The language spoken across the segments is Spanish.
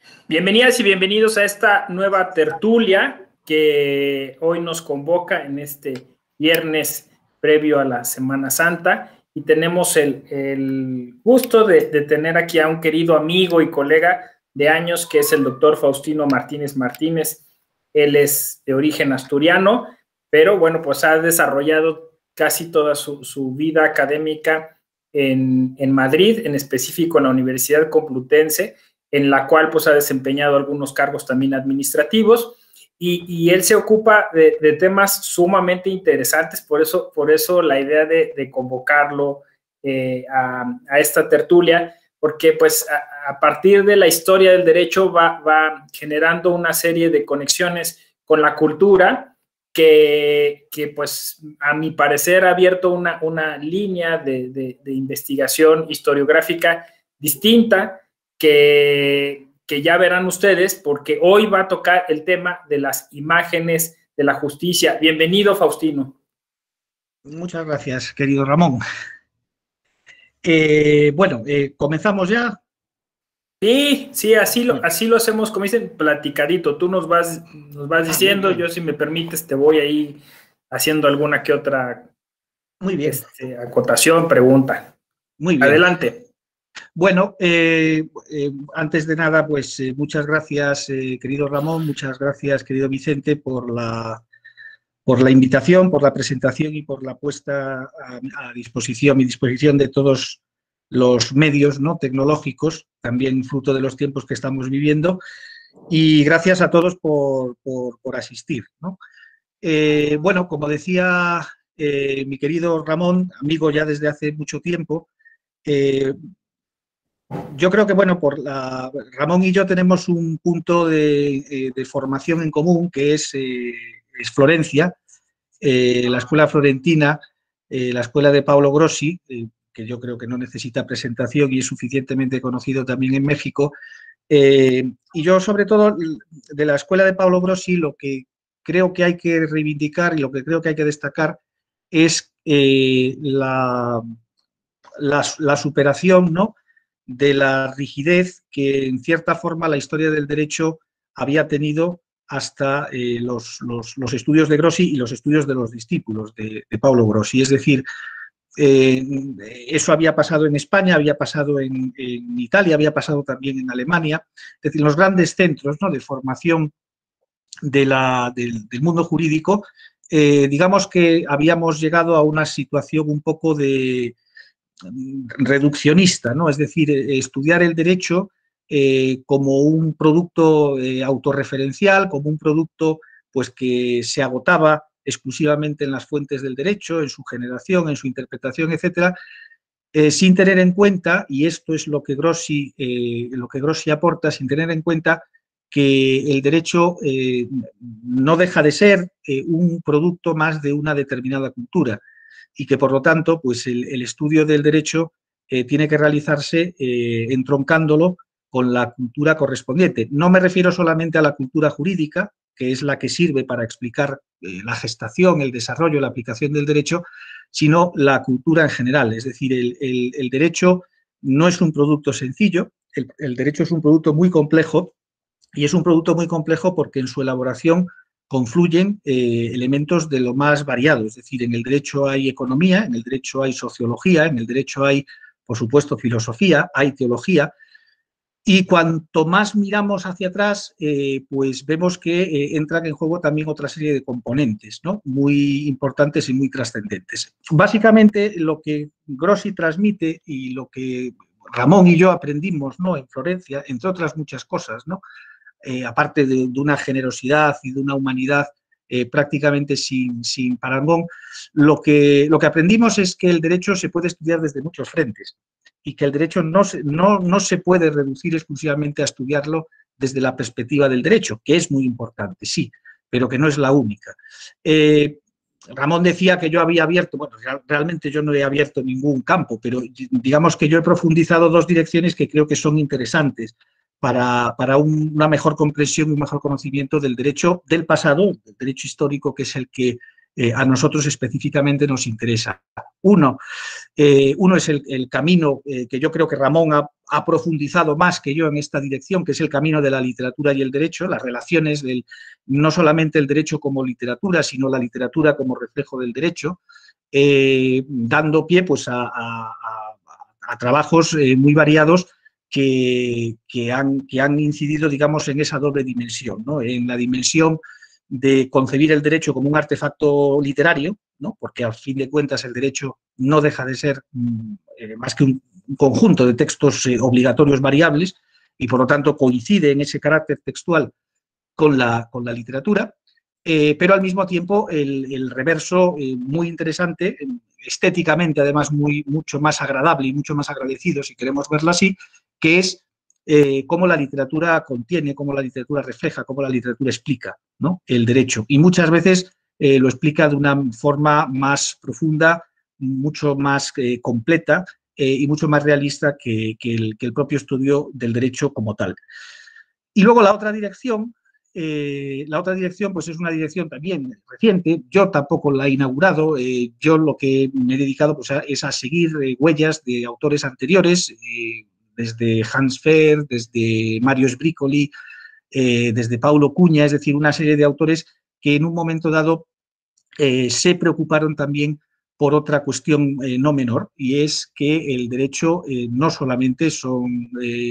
Bienvenidas y bienvenidos a esta nueva tertulia que hoy nos convoca en este viernes previo a la Semana Santa, y tenemos el gusto de tener aquí a un querido amigo y colega de años, que es el doctor Faustino Martínez Martínez. Él es de origen asturiano, pero bueno, pues ha desarrollado casi toda su vida académica en Madrid, en específico en la Universidad Complutense, en la cual pues ha desempeñado algunos cargos también administrativos, y él se ocupa de temas sumamente interesantes. Por eso la idea de convocarlo a esta tertulia, porque pues a partir de la historia del derecho va generando una serie de conexiones con la cultura que pues a mi parecer ha abierto una línea de investigación historiográfica distinta, que ya verán ustedes, porque hoy va a tocar el tema de las imágenes de la justicia. Bienvenido, Faustino. Muchas gracias, querido Ramón. ¿Comenzamos ya? Sí, así lo hacemos, como dicen, platicadito. Tú nos vas diciendo, yo, si me permites, te voy ahí haciendo alguna que otra muy bien. Acotación, pregunta. Muy bien. Adelante. Bueno, antes de nada, pues muchas gracias, querido Ramón, muchas gracias, querido Vicente, por la invitación, por la presentación y por la puesta a disposición de todos los medios, ¿no?, tecnológicos, también fruto de los tiempos que estamos viviendo, y gracias a todos por asistir, ¿no? Bueno, como decía mi querido Ramón, amigo ya desde hace mucho tiempo, yo creo que, bueno, Ramón y yo tenemos un punto de formación en común, que es Florencia, la escuela florentina, la escuela de Paolo Grossi, que yo creo que no necesita presentación y es suficientemente conocido también en México. Y yo, sobre todo, de la escuela de Paolo Grossi, lo que creo que hay que reivindicar y lo que creo que hay que destacar es la superación, ¿no?, de la rigidez que, en cierta forma, la historia del derecho había tenido hasta los estudios de Grossi y los estudios de los discípulos de Paolo Grossi. Es decir, eso había pasado en España, había pasado en Italia, había pasado también en Alemania. Es decir, los grandes centros, ¿no?, de formación del mundo jurídico, digamos que habíamos llegado a una situación un poco de reduccionista, ¿no? Es decir, estudiar el derecho como un producto autorreferencial, como un producto pues que se agotaba exclusivamente en las fuentes del derecho, en su generación, en su interpretación, etcétera, sin tener en cuenta, y esto es lo que Grossi aporta, sin tener en cuenta que el derecho no deja de ser un producto más de una determinada cultura, y que, por lo tanto, pues el estudio del derecho tiene que realizarse entroncándolo con la cultura correspondiente. No me refiero solamente a la cultura jurídica, que es la que sirve para explicar la gestación, el desarrollo, la aplicación del derecho, sino la cultura en general. Es decir, el derecho no es un producto sencillo, el derecho es un producto muy complejo, y es un producto muy complejo porque en su elaboración confluyen elementos de lo más variado. Es decir, en el derecho hay economía, en el derecho hay sociología, en el derecho hay, por supuesto, filosofía, hay teología, y cuanto más miramos hacia atrás, pues vemos que entran en juego también otra serie de componentes, ¿no?, muy importantes y muy trascendentes. Básicamente, lo que Grossi transmite y lo que Ramón y yo aprendimos, ¿no?, en Florencia, entre otras muchas cosas, ¿no?, aparte de una generosidad y de una humanidad prácticamente sin parangón, lo que aprendimos es que el derecho se puede estudiar desde muchos frentes y que el derecho no se puede reducir exclusivamente a estudiarlo desde la perspectiva del derecho, que es muy importante, sí, pero que no es la única. Ramón decía que yo había abierto, bueno, realmente yo no he abierto ningún campo, pero digamos que yo he profundizado dos direcciones que creo que son interesantes para una mejor comprensión y un mejor conocimiento del derecho del pasado, del derecho histórico, que es el que a nosotros específicamente nos interesa. Uno es el camino que yo creo que Ramón ha profundizado más que yo en esta dirección, que es el camino de la literatura y el derecho, las relaciones no solamente el derecho como literatura, sino la literatura como reflejo del derecho, dando pie pues, a trabajos muy variados que han incidido, digamos, en esa doble dimensión, ¿no? En la dimensión de concebir el derecho como un artefacto literario, ¿no? Porque al fin de cuentas el derecho no deja de ser más que un conjunto de textos obligatorios variables y por lo tanto coincide en ese carácter textual con la literatura, pero al mismo tiempo el reverso muy interesante, estéticamente además mucho más agradable y mucho más agradecido, si queremos verlo así, que es cómo la literatura contiene, cómo la literatura refleja, cómo la literatura explica, ¿no? El derecho. Y muchas veces lo explica de una forma más profunda, mucho más completa y mucho más realista que el propio estudio del derecho como tal. Y luego la otra dirección pues es una dirección también reciente, yo tampoco la he inaugurado, yo lo que me he dedicado pues, es a seguir huellas de autores anteriores, desde Hans Fehr, desde Mario Sbricoli, desde Paulo Cuña, es decir, una serie de autores que en un momento dado se preocuparon también por otra cuestión no menor, y es que el derecho no solamente son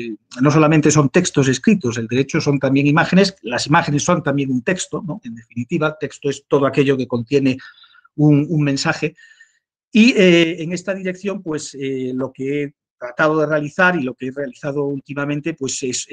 textos escritos, el derecho son también imágenes, las imágenes son también un texto, ¿no? En definitiva, texto es todo aquello que contiene un mensaje, y en esta dirección, pues lo que he tratado de realizar y lo que he realizado últimamente, pues es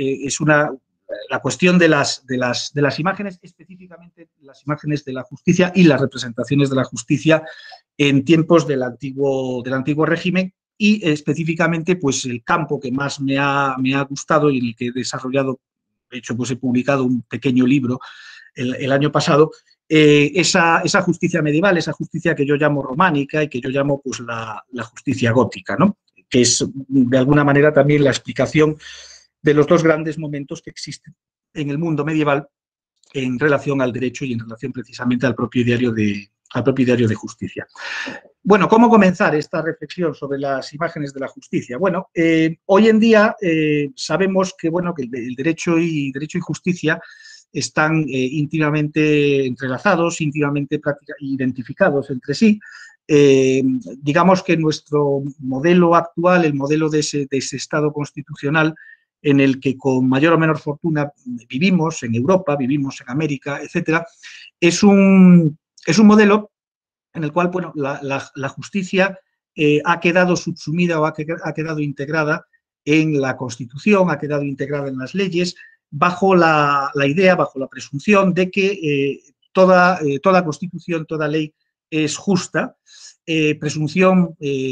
la cuestión de las imágenes, específicamente las imágenes de la justicia y las representaciones de la justicia en tiempos del antiguo régimen, y específicamente pues el campo que más me ha gustado y en el que he desarrollado, de hecho pues he publicado un pequeño libro el año pasado, esa justicia medieval, esa justicia que yo llamo románica y que yo llamo pues la justicia gótica, ¿no? Que es de alguna manera también la explicación de los dos grandes momentos que existen en el mundo medieval en relación al derecho y en relación precisamente al propio ideario de justicia. Bueno, ¿cómo comenzar esta reflexión sobre las imágenes de la justicia? Bueno, hoy en día sabemos que, bueno, que el derecho y justicia están íntimamente entrelazados, íntimamente identificados entre sí. Digamos que nuestro modelo actual, el modelo de ese Estado constitucional, en el que con mayor o menor fortuna vivimos en Europa, vivimos en América, etcétera, es un modelo en el cual, bueno, la justicia ha quedado subsumida o ha quedado integrada en la Constitución, ha quedado integrada en las leyes, bajo la idea, bajo la presunción de que toda Constitución, toda ley es justa, presunción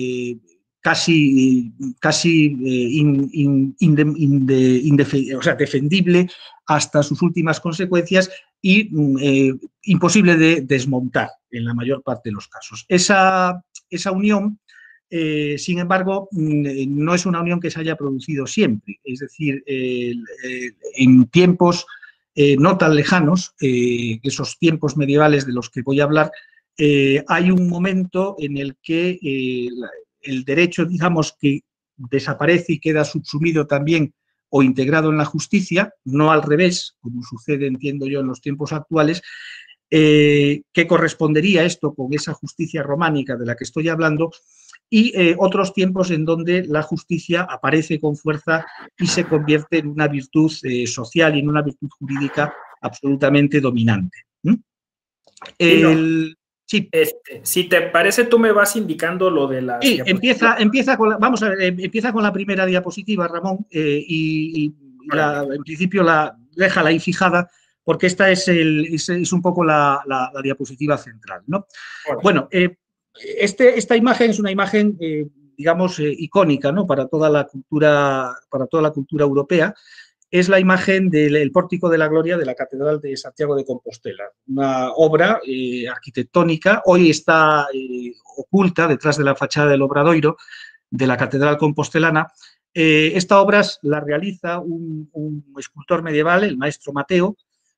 defendible hasta sus últimas consecuencias y imposible de desmontar en la mayor parte de los casos. Esa unión, sin embargo, no es una unión que se haya producido siempre. Es decir, en tiempos no tan lejanos, esos tiempos medievales de los que voy a hablar, hay un momento en el que el derecho, digamos, que desaparece y queda subsumido también o integrado en la justicia, no al revés, como sucede, entiendo yo, en los tiempos actuales, que correspondería esto con esa justicia románica de la que estoy hablando, y otros tiempos en donde la justicia aparece con fuerza y se convierte en una virtud social y en una virtud jurídica absolutamente dominante. Sí. Si te parece, tú me vas indicando lo de las diapositivas. Vamos a ver, empieza con la primera diapositiva, Ramón, en principio déjala ahí fijada, porque esta es un poco la diapositiva central, ¿no? Bueno, esta imagen es una imagen, digamos, icónica, ¿no? Para toda la cultura europea. Es la imagen del Pórtico de la Gloria de la Catedral de Santiago de Compostela, una obra arquitectónica, hoy está oculta detrás de la fachada del Obradoiro de la Catedral Compostelana. Esta obra la realiza un escultor medieval, el maestro Mateo,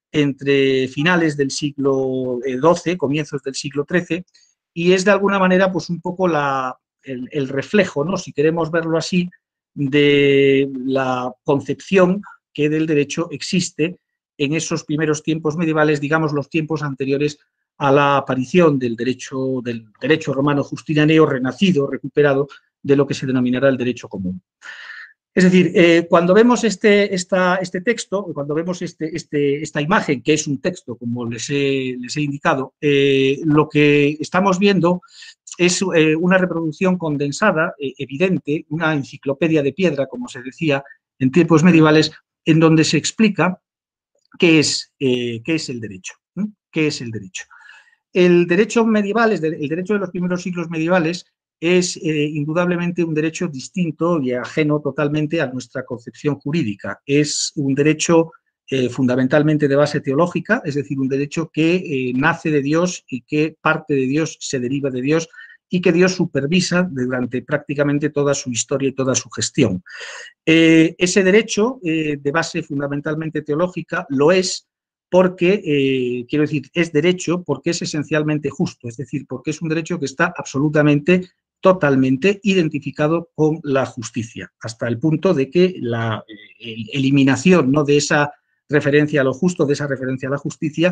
entre finales del siglo XII, comienzos del siglo XIII, y es de alguna manera pues un poco el reflejo, ¿no?, si queremos verlo así, de la concepción que del derecho existe en esos primeros tiempos medievales, digamos los tiempos anteriores a la aparición del derecho romano justinianeo renacido, recuperado, de lo que se denominará el derecho común. Es decir, cuando vemos este texto, cuando vemos esta imagen, que es un texto, como les he indicado, lo que estamos viendo es una reproducción condensada, evidente, una enciclopedia de piedra, como se decía en tiempos medievales, en donde se explica qué es el derecho. ¿Qué es el derecho? El derecho medieval, el derecho de los primeros siglos medievales, es indudablemente un derecho distinto y ajeno totalmente a nuestra concepción jurídica. Es un derecho fundamentalmente de base teológica, es decir, un derecho que nace de Dios y que parte de Dios, se deriva de Dios y que Dios supervisa durante prácticamente toda su historia y toda su gestión. Ese derecho de base fundamentalmente teológica lo es porque, quiero decir, es derecho porque es esencialmente justo, es decir, porque es un derecho que está absolutamente, totalmente identificado con la justicia, hasta el punto de que la eliminación, ¿no?, de esa referencia a lo justo, de esa referencia a la justicia,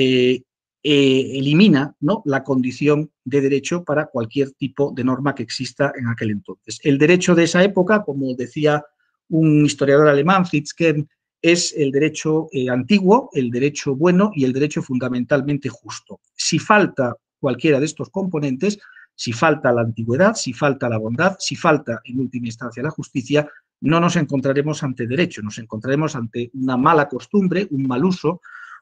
elimina, ¿no?, la condición de derecho para cualquier tipo de norma que exista en aquel entonces. El derecho de esa época, como decía un historiador alemán, Fritz Kern, es el derecho antiguo, el derecho bueno y el derecho fundamentalmente justo. Si falta cualquiera de estos componentes, si falta la antigüedad, si falta la bondad, si falta en última instancia la justicia, no nos encontraremos ante derecho, nos encontraremos ante una mala costumbre, un mal uso,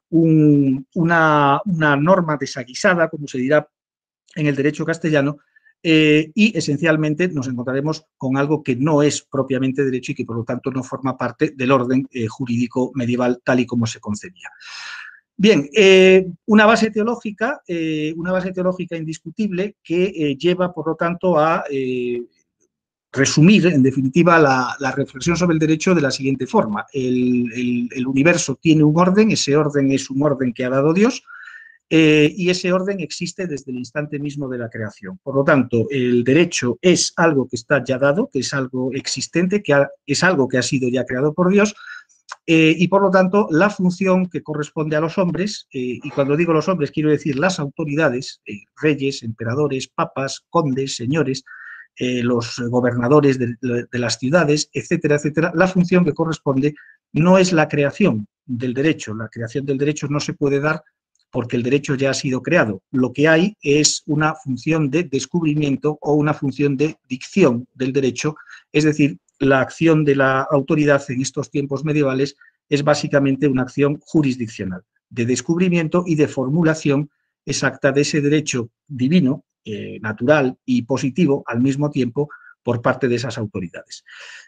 una norma desaguisada, como se dirá en el derecho castellano, y esencialmente nos encontraremos con algo que no es propiamente derecho y que por lo tanto no forma parte del orden jurídico medieval tal y como se concebía. Bien, una base teológica indiscutible que lleva por lo tanto a resumir en definitiva la reflexión sobre el derecho de la siguiente forma. El universo tiene un orden, ese orden es un orden que ha dado Dios, y ese orden existe desde el instante mismo de la creación. Por lo tanto, el derecho es algo que está ya dado, que es algo existente, es algo que ha sido ya creado por Dios, y por lo tanto la función que corresponde a los hombres, y cuando digo los hombres quiero decir las autoridades, reyes, emperadores, papas, condes, señores, los gobernadores de las ciudades, etcétera, etcétera, la función que corresponde no es la creación del derecho. La creación del derecho no se puede dar porque el derecho ya ha sido creado. Lo que hay es una función de descubrimiento o una función de dicción del derecho, es decir, la acción de la autoridad en estos tiempos medievales es básicamente una acción jurisdiccional, de descubrimiento y de formulación exacta de ese derecho divino, natural y positivo al mismo tiempo por parte de esas autoridades.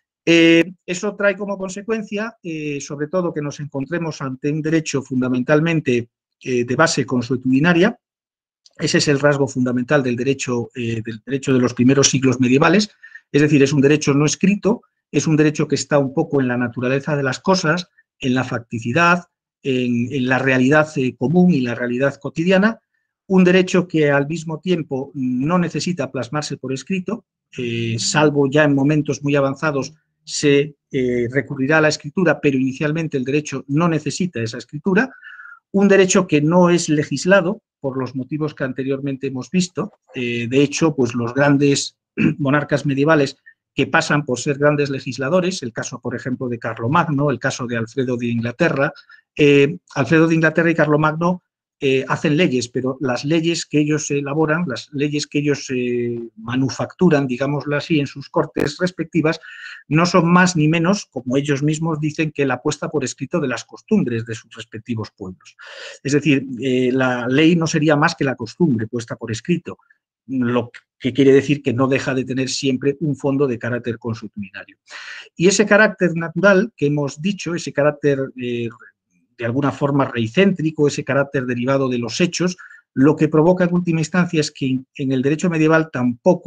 Eso trae como consecuencia, sobre todo, que nos encontremos ante un derecho fundamentalmente de base consuetudinaria. Ese es el rasgo fundamental del derecho de los primeros siglos medievales, es decir, es un derecho no escrito, es un derecho que está un poco en la naturaleza de las cosas, en la facticidad, en la realidad común y la realidad cotidiana, un derecho que al mismo tiempo no necesita plasmarse por escrito, salvo ya en momentos muy avanzados se recurrirá a la escritura, pero inicialmente el derecho no necesita esa escritura, un derecho que no es legislado por los motivos que anteriormente hemos visto. De hecho, pues los grandes monarcas medievales que pasan por ser grandes legisladores, el caso, por ejemplo, de Carlomagno, el caso de Alfredo de Inglaterra. Alfredo de Inglaterra y Carlomagno hacen leyes, pero las leyes que ellos elaboran, las leyes que ellos manufacturan, digámoslo así, en sus cortes respectivas, no son más ni menos, como ellos mismos dicen, que la puesta por escrito de las costumbres de sus respectivos pueblos. Es decir, la ley no sería más que la costumbre puesta por escrito, lo que quiere decir que no deja de tener siempre un fondo de carácter consuetudinario. Y ese carácter natural que hemos dicho, ese carácter de alguna forma reicéntrico, ese carácter derivado de los hechos, lo que provoca en última instancia es que en el derecho medieval tampoco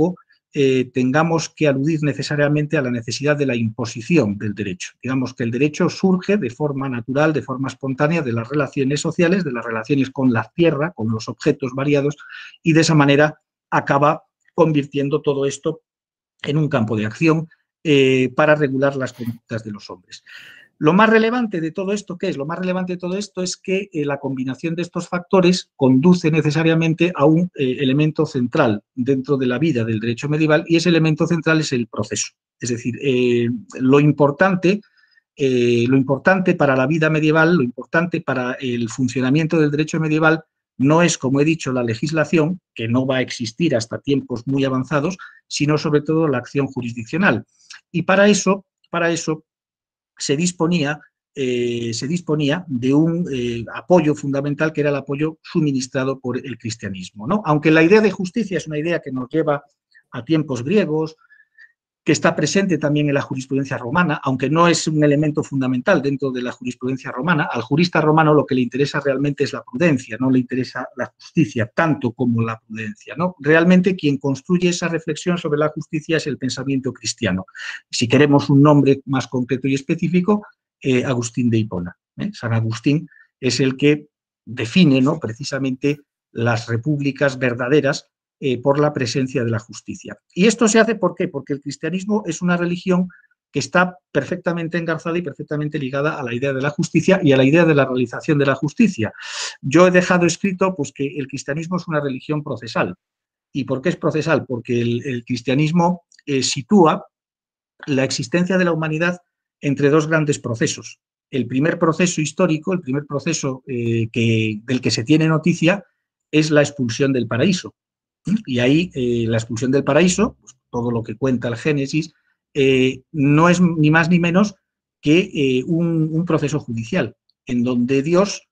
tengamos que aludir necesariamente a la necesidad de la imposición del derecho. Digamos que el derecho surge de forma natural, de forma espontánea, de las relaciones sociales, de las relaciones con la tierra, con los objetos variados, y de esa manera acaba convirtiendo todo esto en un campo de acción para regular las conductas de los hombres. Lo más relevante de todo esto, ¿qué es? Lo más relevante de todo esto es que la combinación de estos factores conduce necesariamente a un elemento central dentro de la vida del derecho medieval, y ese elemento central es el proceso. Es decir, lo importante para la vida medieval, lo importante para el funcionamiento del derecho medieval no es, como he dicho, la legislación, que no va a existir hasta tiempos muy avanzados, sino sobre todo la acción jurisdiccional. Y para eso se disponía de un apoyo fundamental, que era el apoyo suministrado por el cristianismo, ¿no? Aunque la idea de justicia es una idea que nos lleva a tiempos griegos, que está presente también en la jurisprudencia romana, aunque no es un elemento fundamental dentro de la jurisprudencia romana. Al jurista romano lo que le interesa realmente es la prudencia, no le interesa la justicia tanto como la prudencia, ¿no? Realmente quien construye esa reflexión sobre la justicia es el pensamiento cristiano. Si queremos un nombre más concreto y específico, Agustín de Hipona. San Agustín es el que define, ¿no?, precisamente las repúblicas verdaderas por la presencia de la justicia. Y esto se hace, ¿por qué? Porque el cristianismo es una religión que está perfectamente engarzada y perfectamente ligada a la idea de la justicia y a la idea de la realización de la justicia. Yo he dejado escrito, pues, que el cristianismo es una religión procesal. ¿Y por qué es procesal? Porque el cristianismo sitúa la existencia de la humanidad entre dos grandes procesos. El primer proceso histórico, el primer proceso del que se tiene noticia, es la expulsión del paraíso. Y ahí la expulsión del paraíso, pues, todo lo que cuenta el Génesis, no es ni más ni menos que un proceso judicial, en donde Dios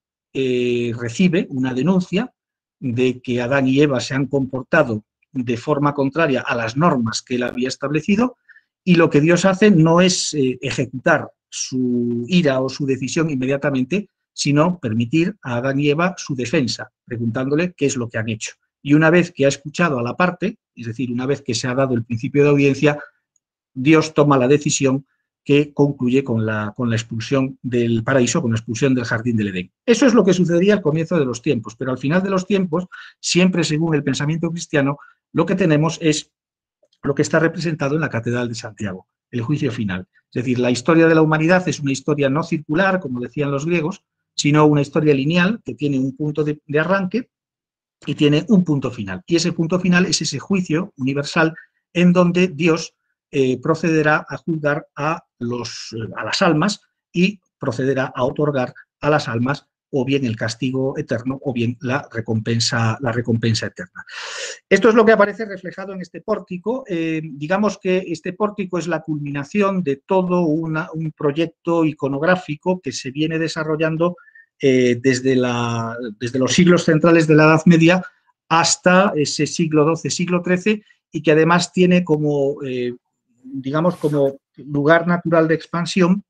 recibe una denuncia de que Adán y Eva se han comportado de forma contraria a las normas que él había establecido, y lo que Dios hace no es ejecutar su ira o su decisión inmediatamente, sino permitir a Adán y Eva su defensa, preguntándole qué es lo que han hecho. Y una vez que ha escuchado a la parte, es decir, una vez que se ha dado el principio de audiencia, Dios toma la decisión que concluye con la expulsión del paraíso, con la expulsión del jardín del Edén. Eso es lo que sucedería al comienzo de los tiempos, pero al final de los tiempos, siempre según el pensamiento cristiano, lo que tenemos es lo que está representado en la Catedral de Santiago, el juicio final. Es decir, la historia de la humanidad es una historia no circular, como decían los griegos, sino una historia lineal que tiene un punto de arranque y tiene un punto final. Y ese punto final es ese juicio universal en donde Dios procederá a juzgar a las almas y procederá a otorgar a las almas o bien el castigo eterno o bien la recompensa eterna. Esto es lo que aparece reflejado en este pórtico. Digamos que este pórtico es la culminación de todo un proyecto iconográfico que se viene desarrollando desde los siglos centrales de la Edad Media hasta ese siglo XII, siglo XIII, y que además tiene como, digamos, como lugar natural de expansión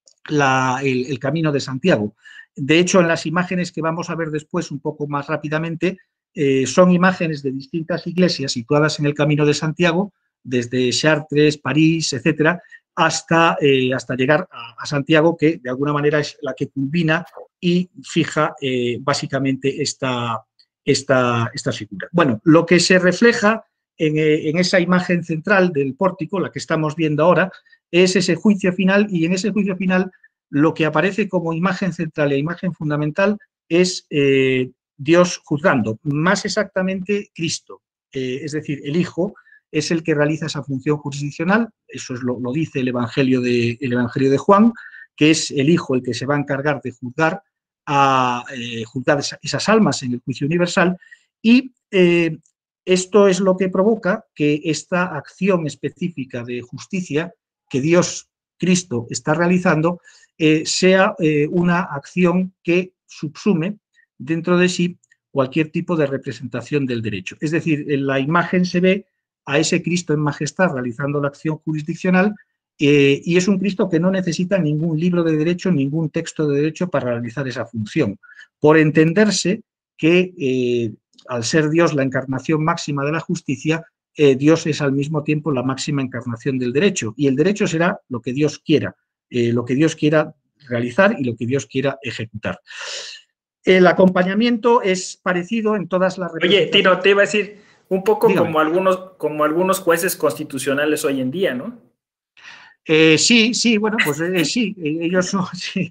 el Camino de Santiago. De hecho, en las imágenes que vamos a ver después un poco más rápidamente, son imágenes de distintas iglesias situadas en el Camino de Santiago, desde Chartres, París, etcétera, hasta llegar a Santiago, que de alguna manera es la que culmina y fija básicamente esta figura. Bueno, lo que se refleja en esa imagen central del pórtico, la que estamos viendo ahora, es ese juicio final, y en ese juicio final lo que aparece como imagen central e imagen fundamental es Dios juzgando, más exactamente Cristo, es decir, el Hijo es el que realiza esa función jurisdiccional. Eso lo dice el Evangelio de Juan, que es el Hijo el que se va a encargar de juzgar esas almas en el juicio universal, y esto es lo que provoca que esta acción específica de justicia que Dios, Cristo, está realizando sea una acción que subsume dentro de sí cualquier tipo de representación del derecho. Es decir, en la imagen se ve a ese Cristo en majestad realizando la acción jurisdiccional, y es un Cristo que no necesita ningún libro de derecho, ningún texto de derecho para realizar esa función, por entenderse que al ser Dios la encarnación máxima de la justicia, Dios es al mismo tiempo la máxima encarnación del derecho, y el derecho será lo que Dios quiera realizar y lo que Dios quiera ejecutar. El acompañamiento es parecido en todas las representaciones. Oye, Tino, te iba a decir, un poco como algunos jueces constitucionales hoy en día, ¿no? Sí, bueno, pues sí, ellos son, sí,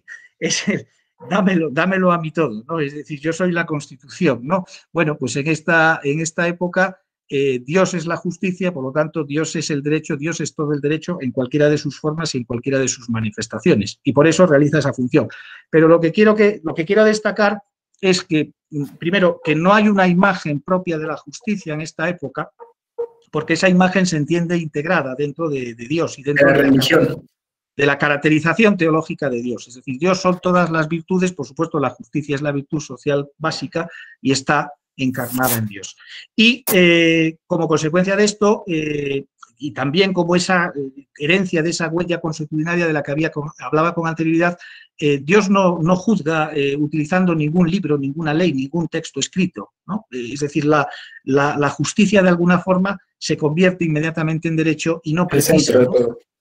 dámelo a mí todo, ¿no? Es decir, yo soy la Constitución, ¿no? Bueno, pues en esta época Dios es la justicia, por lo tanto, Dios es el derecho, Dios es todo el derecho en cualquiera de sus formas y en cualquiera de sus manifestaciones, y por eso realiza esa función. Pero lo que quiero destacar es que, primero, que no hay una imagen propia de la justicia en esta época, porque esa imagen se entiende integrada dentro de Dios y dentro de la religión, de la caracterización teológica de Dios. Es decir, Dios son todas las virtudes, por supuesto la justicia es la virtud social básica y está encarnada en Dios. Y como consecuencia de esto, y también como esa herencia de esa huella consuetudinaria de la que hablaba con anterioridad, Dios no juzga utilizando ningún libro, ninguna ley, ningún texto escrito, ¿no? Es decir, la justicia de alguna forma se convierte inmediatamente en derecho y no precisa, ¿no?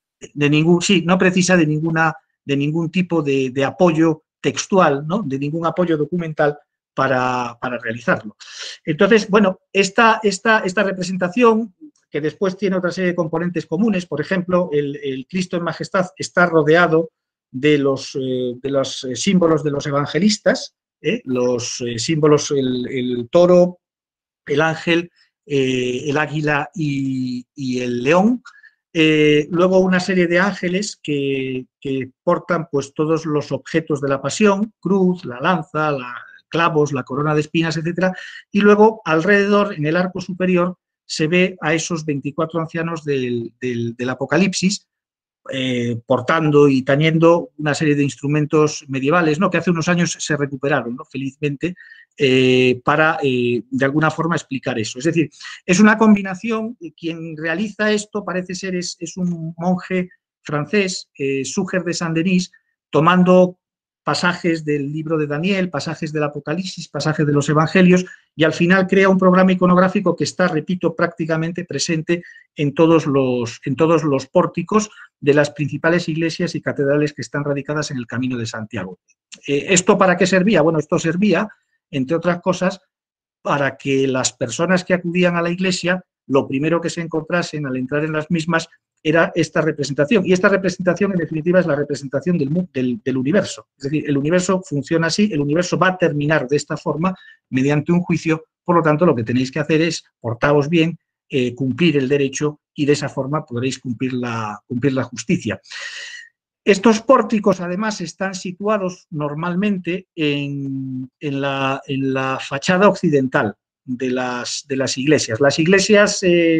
No precisa de ningún tipo de apoyo textual, ¿no? De ningún apoyo documental para realizarlo. Entonces, bueno, esta representación, que después tiene otra serie de componentes comunes, por ejemplo, el Cristo en Majestad está rodeado de los símbolos de los evangelistas, los símbolos, el toro, el ángel, el águila y el león. Luego una serie de ángeles que portan pues todos los objetos de la pasión, cruz, la lanza, clavos, la corona de espinas, etcétera, y luego alrededor, en el arco superior, se ve a esos 24 ancianos del Apocalipsis, portando y tañendo una serie de instrumentos medievales, ¿no? Que hace unos años se recuperaron, ¿no? Felizmente, para de alguna forma explicar eso. Es decir, es una combinación, quien realiza esto parece ser es un monje francés, Suger de Saint-Denis, tomando pasajes del libro de Daniel, pasajes del Apocalipsis, pasajes de los Evangelios, y al final crea un programa iconográfico que está, repito, prácticamente presente en todos los pórticos de las principales iglesias y catedrales que están radicadas en el Camino de Santiago. ¿Esto para qué servía? Bueno, esto servía, entre otras cosas, para que las personas que acudían a la iglesia, lo primero que se encontrasen al entrar en las mismas era esta representación. Y esta representación, en definitiva, es la representación del universo. Es decir, el universo funciona así, el universo va a terminar de esta forma mediante un juicio. Por lo tanto, lo que tenéis que hacer es portaos bien, cumplir el derecho, y de esa forma podréis cumplir la justicia. Estos pórticos, además, están situados normalmente en la fachada occidental de las iglesias. Las iglesias,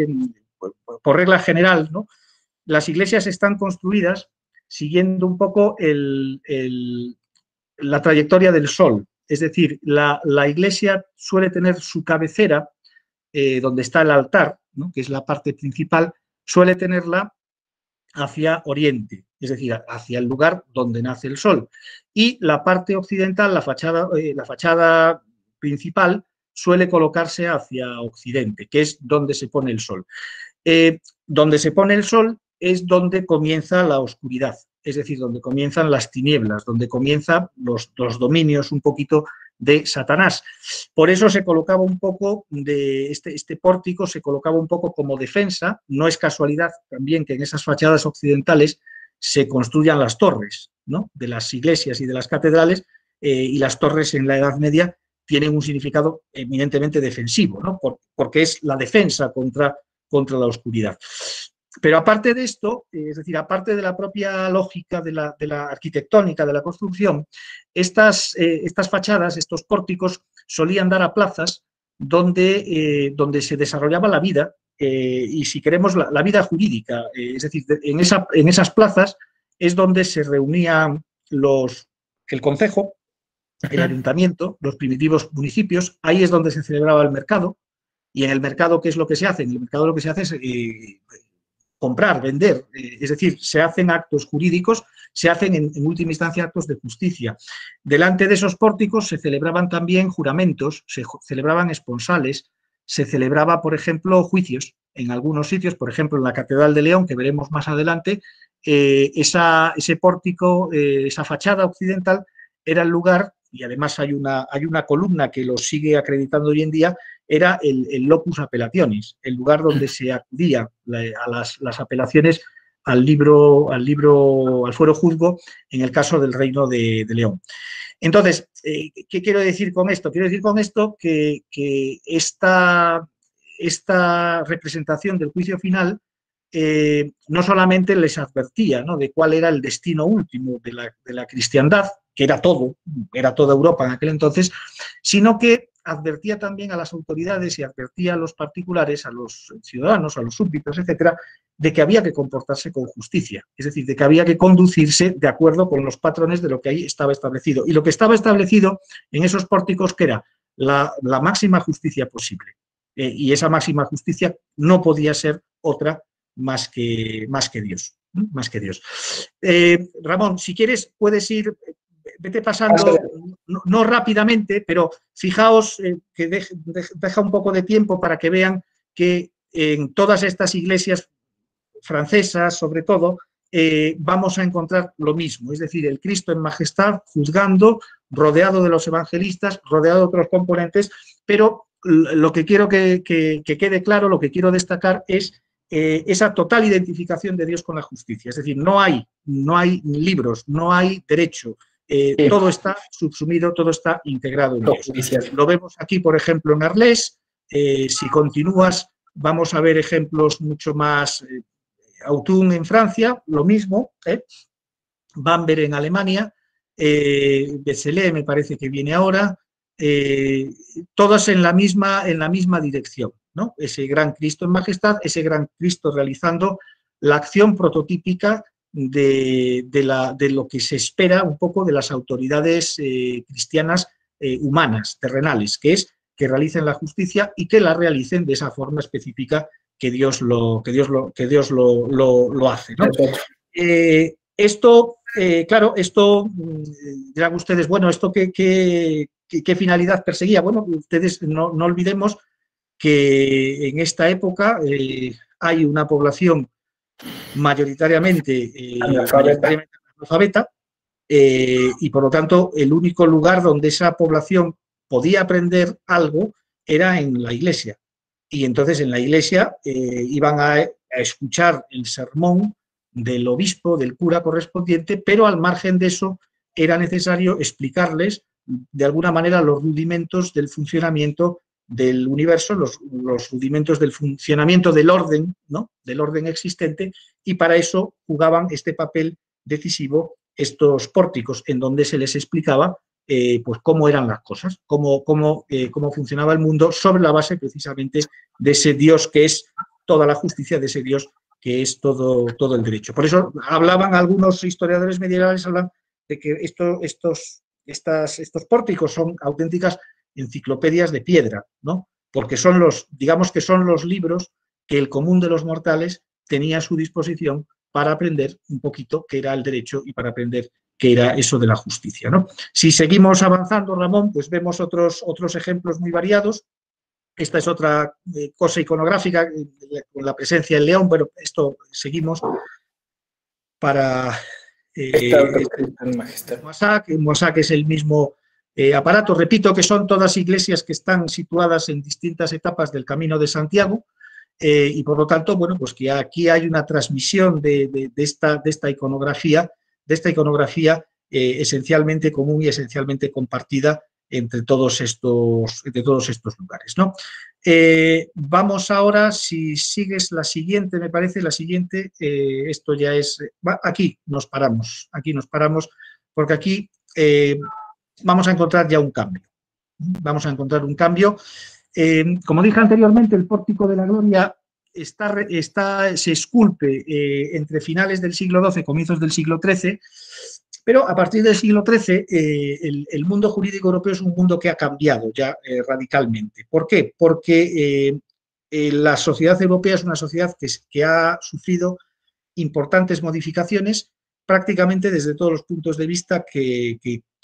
por regla general, ¿no? Las iglesias están construidas siguiendo un poco la trayectoria del sol. Es decir, la iglesia suele tener su cabecera, donde está el altar, ¿no? Que es la parte principal, suele tenerla hacia oriente, es decir, hacia el lugar donde nace el sol. Y la parte occidental, la fachada principal, suele colocarse hacia occidente, que es donde se pone el sol. Donde se pone el sol es donde comienza la oscuridad, es decir, donde comienzan las tinieblas, donde comienzan los dominios un poquito de Satanás. Por eso se colocaba un poco de este pórtico, se colocaba un poco como defensa. No es casualidad también que en esas fachadas occidentales se construyan las torres, ¿no? De las iglesias y de las catedrales, y las torres en la Edad Media tienen un significado eminentemente defensivo, ¿no? Porque es la defensa contra la oscuridad. Pero aparte de esto, es decir, aparte de la propia lógica de la arquitectónica, de la construcción, estas fachadas, estos pórticos, solían dar a plazas donde se desarrollaba la vida, y si queremos la vida jurídica. Es decir, en esas plazas es donde se reunían el concejo, el ayuntamiento, los primitivos municipios. Ahí es donde se celebraba el mercado. Y en el mercado, ¿qué es lo que se hace? En el mercado lo que se hace es comprar, vender, es decir, se hacen actos jurídicos, se hacen en última instancia actos de justicia. Delante de esos pórticos se celebraban también juramentos, se celebraban esponsales, se celebraba, por ejemplo, juicios. en algunos sitios, por ejemplo en la Catedral de León, que veremos más adelante, ese pórtico, esa fachada occidental era el lugar, y además hay una columna que lo sigue acreditando hoy en día, era el locus appellationis, el lugar donde se acudía a las apelaciones al fuero juzgo en el caso del Reino de León. Entonces, ¿qué quiero decir con esto? Quiero decir con esto que esta representación del juicio final no solamente les advertía, ¿no?, de cuál era el destino último de la cristiandad, que era toda Europa en aquel entonces, sino que advertía también a las autoridades y advertía a los particulares, a los ciudadanos, a los súbditos, etcétera, de que había que comportarse con justicia, es decir, de que había que conducirse de acuerdo con los patrones de lo que ahí estaba establecido. Y lo que estaba establecido en esos pórticos, que era la máxima justicia posible. Y esa máxima justicia no podía ser otra más que Dios. Más que Dios. Ramón, si quieres, puedes ir, vete pasando, no rápidamente, pero fijaos que deja un poco de tiempo para que vean que en todas estas iglesias francesas, sobre todo, vamos a encontrar lo mismo, es decir, el Cristo en majestad, juzgando, rodeado de los evangelistas, rodeado de otros componentes, pero lo que quiero que quede claro, lo que quiero destacar es esa total identificación de Dios con la justicia. Es decir, no hay libros, no hay derecho, todo está subsumido, todo está integrado en Dios. Lo vemos aquí, por ejemplo, en Arles. Si continúas, vamos a ver ejemplos mucho más. Autun en Francia, lo mismo, Bamberg en Alemania, Betzalé me parece que viene ahora, todas en la misma dirección, ¿no? Ese gran Cristo en majestad, ese gran Cristo realizando la acción prototípica de lo que se espera un poco de las autoridades cristianas humanas, terrenales, que es que realicen la justicia y que la realicen de esa forma específica que Dios lo hace, ¿no? Claro, esto dirán ustedes, bueno, ¿esto qué finalidad perseguía? Bueno, ustedes no olvidemos que en esta época hay una población mayoritariamente analfabeta, y por lo tanto el único lugar donde esa población podía aprender algo era en la iglesia. Y entonces en la iglesia iban a escuchar el sermón del obispo, del cura correspondiente, pero al margen de eso era necesario explicarles de alguna manera los rudimentos del funcionamiento del universo, los rudimentos del funcionamiento del orden, ¿no?, del orden existente, y para eso jugaban este papel decisivo estos pórticos, en donde se les explicaba pues cómo eran las cosas, cómo funcionaba el mundo, sobre la base precisamente de ese Dios que es toda la justicia, de ese Dios que es todo el derecho. Por eso hablaban algunos historiadores medievales, hablan de que estos pórticos son auténticas enciclopedias de piedra, ¿no? Porque son digamos que son los libros que el común de los mortales tenía a su disposición para aprender un poquito qué era el derecho y para aprender qué era eso de la justicia, ¿no? Si seguimos avanzando, Ramón, pues vemos otros ejemplos muy variados. Esta es otra cosa iconográfica con la presencia del león, pero esto seguimos para Moissac es el mismo aparato. Repito que son todas iglesias que están situadas en distintas etapas del Camino de Santiago, y por lo tanto, bueno, pues que aquí hay una transmisión de esta iconografía, esencialmente común y esencialmente compartida entre todos estos lugares, ¿no? Vamos ahora, si sigues la siguiente, me parece, la siguiente, esto ya es, aquí nos paramos, porque aquí vamos a encontrar ya un cambio. Vamos a encontrar un cambio. Como dije anteriormente, el Pórtico de la Gloria se esculpe entre finales del siglo XII, comienzos del siglo XIII, pero a partir del siglo XIII el mundo jurídico europeo es un mundo que ha cambiado ya radicalmente. ¿Por qué? Porque la sociedad europea es una sociedad que ha sufrido importantes modificaciones prácticamente desde todos los puntos de vista que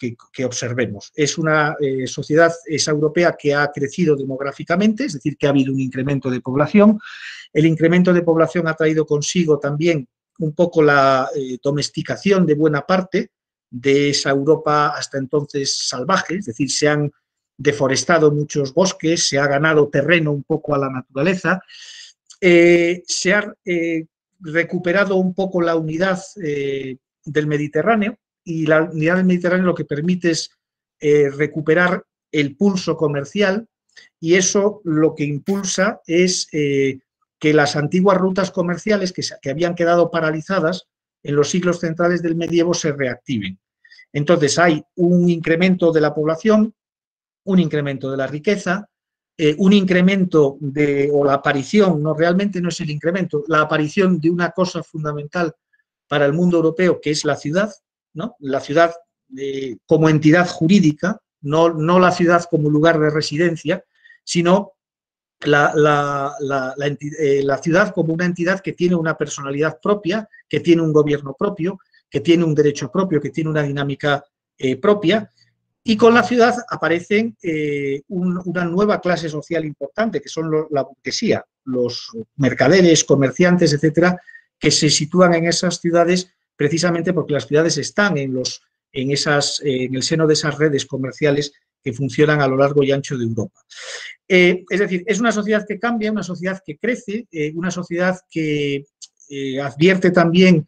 que observemos. Es una sociedad, esa europea, que ha crecido demográficamente, es decir, que ha habido un incremento de población. El incremento de población ha traído consigo también un poco la domesticación de buena parte de esa Europa hasta entonces salvaje, es decir, se han deforestado muchos bosques, se ha ganado terreno un poco a la naturaleza, se ha recuperado un poco la unidad del Mediterráneo, y la unidad del Mediterráneo lo que permite es recuperar el pulso comercial, y eso lo que impulsa es que las antiguas rutas comerciales que habían quedado paralizadas en los siglos centrales del medievo se reactiven. Entonces hay un incremento de la población, un incremento de la riqueza, un incremento o la aparición, no, realmente no es el incremento, la aparición de una cosa fundamental para el mundo europeo, que es la ciudad, ¿no? La ciudad como entidad jurídica, no la ciudad como lugar de residencia, sino la ciudad como una entidad que tiene una personalidad propia, que tiene un gobierno propio, que tiene un derecho propio, que tiene una dinámica propia. Y con la ciudad aparecen una nueva clase social importante, que son la burguesía, los mercaderes, comerciantes, etcétera, que se sitúan en esas ciudades precisamente porque las ciudades están en el seno de esas redes comerciales que funcionan a lo largo y ancho de Europa. Es decir, es una sociedad que cambia, una sociedad que crece, una sociedad que advierte también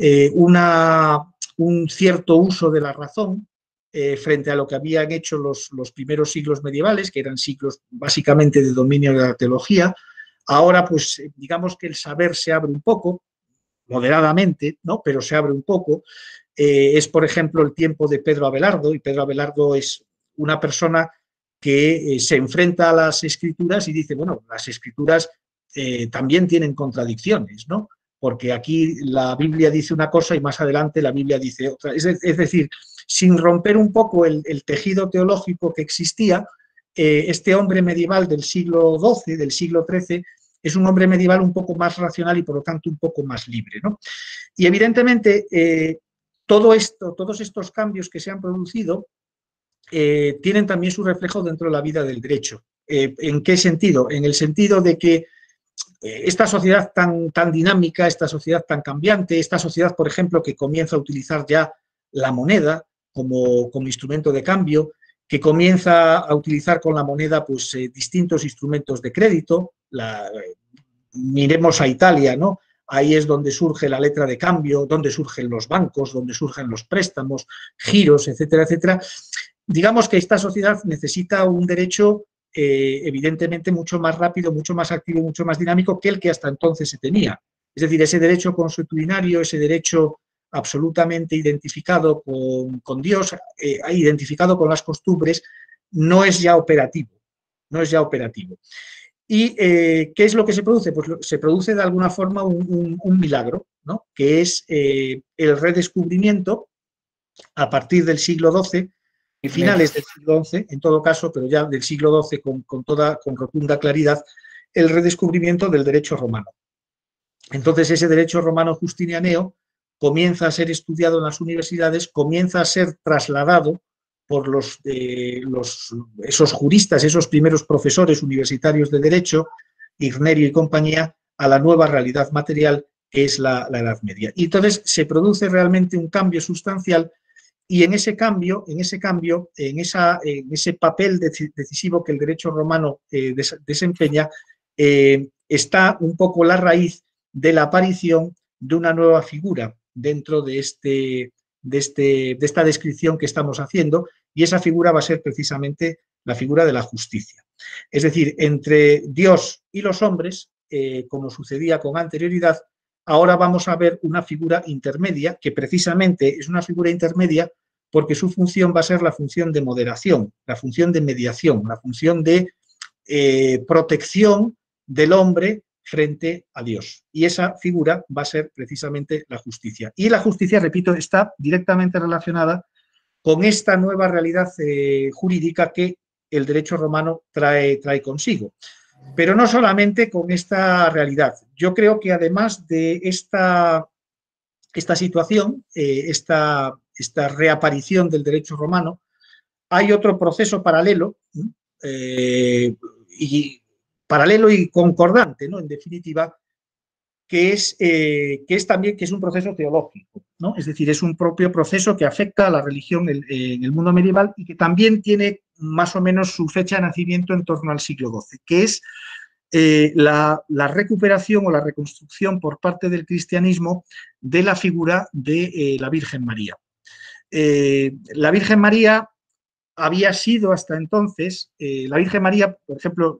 un cierto uso de la razón, frente a lo que habían hecho los primeros siglos medievales, que eran siglos básicamente de dominio de la teología. Ahora, pues, digamos que el saber se abre un poco, moderadamente, ¿no? Pero se abre un poco. Es, por ejemplo, el tiempo de Pedro Abelardo, y Pedro Abelardo es una persona que se enfrenta a las escrituras y dice, bueno, las escrituras también tienen contradicciones, ¿no? Porque aquí la Biblia dice una cosa y más adelante la Biblia dice otra. Es decir, sin romper un poco el tejido teológico que existía, este hombre medieval del siglo XII, del siglo XIII, es un hombre medieval un poco más racional y por lo tanto un poco más libre, ¿no? Y evidentemente todos estos cambios que se han producido tienen también su reflejo dentro de la vida del derecho. ¿En qué sentido? En el sentido de que esta sociedad tan dinámica, esta sociedad tan cambiante, esta sociedad, por ejemplo, que comienza a utilizar ya la moneda como instrumento de cambio, que comienza a utilizar con la moneda pues, distintos instrumentos de crédito. Miremos a Italia, ¿no? Ahí es donde surge la letra de cambio, donde surgen los bancos, donde surgen los préstamos, giros, etcétera, etcétera. Digamos que esta sociedad necesita un derecho evidentemente mucho más rápido, mucho más activo, mucho más dinámico que el que hasta entonces se tenía. Es decir, ese derecho consuetudinario, ese derecho absolutamente identificado con Dios, identificado con las costumbres, no es ya operativo, no es ya operativo. ¿Y qué es lo que se produce? Pues se produce de alguna forma un milagro, ¿no? Que es el redescubrimiento a partir del siglo XII, finales del siglo XI, en todo caso, pero ya del siglo XII con rotunda claridad, el redescubrimiento del derecho romano. Entonces, ese derecho romano justinianeo comienza a ser estudiado en las universidades, comienza a ser trasladado por esos juristas, esos primeros profesores universitarios de derecho, Irnerio y compañía, a la nueva realidad material que es la Edad Media. Y entonces se produce realmente un cambio sustancial. Y en ese cambio, en ese papel decisivo que el derecho romano desempeña, está un poco la raíz de la aparición de una nueva figura dentro de esta descripción que estamos haciendo, y esa figura va a ser precisamente la figura de la justicia. Es decir, entre Dios y los hombres, como sucedía con anterioridad, ahora vamos a ver una figura intermedia, que precisamente es una figura intermedia porque su función va a ser la función de moderación, la función de mediación, la función de protección del hombre frente a Dios. Y esa figura va a ser precisamente la justicia. Y la justicia, repito, está directamente relacionada con esta nueva realidad jurídica que el derecho romano trae consigo. Pero no solamente con esta realidad. Yo creo que además de esta situación, esta esta reaparición del derecho romano, hay otro proceso paralelo, paralelo y concordante, ¿no? En definitiva, que es también que es un proceso teológico, ¿no? Es decir, es un propio proceso que afecta a la religión en el mundo medieval y que también tiene más o menos su fecha de nacimiento en torno al siglo XII, que es la recuperación o la reconstrucción por parte del cristianismo de la figura de la Virgen María. La Virgen María había sido hasta entonces, la Virgen María, por ejemplo,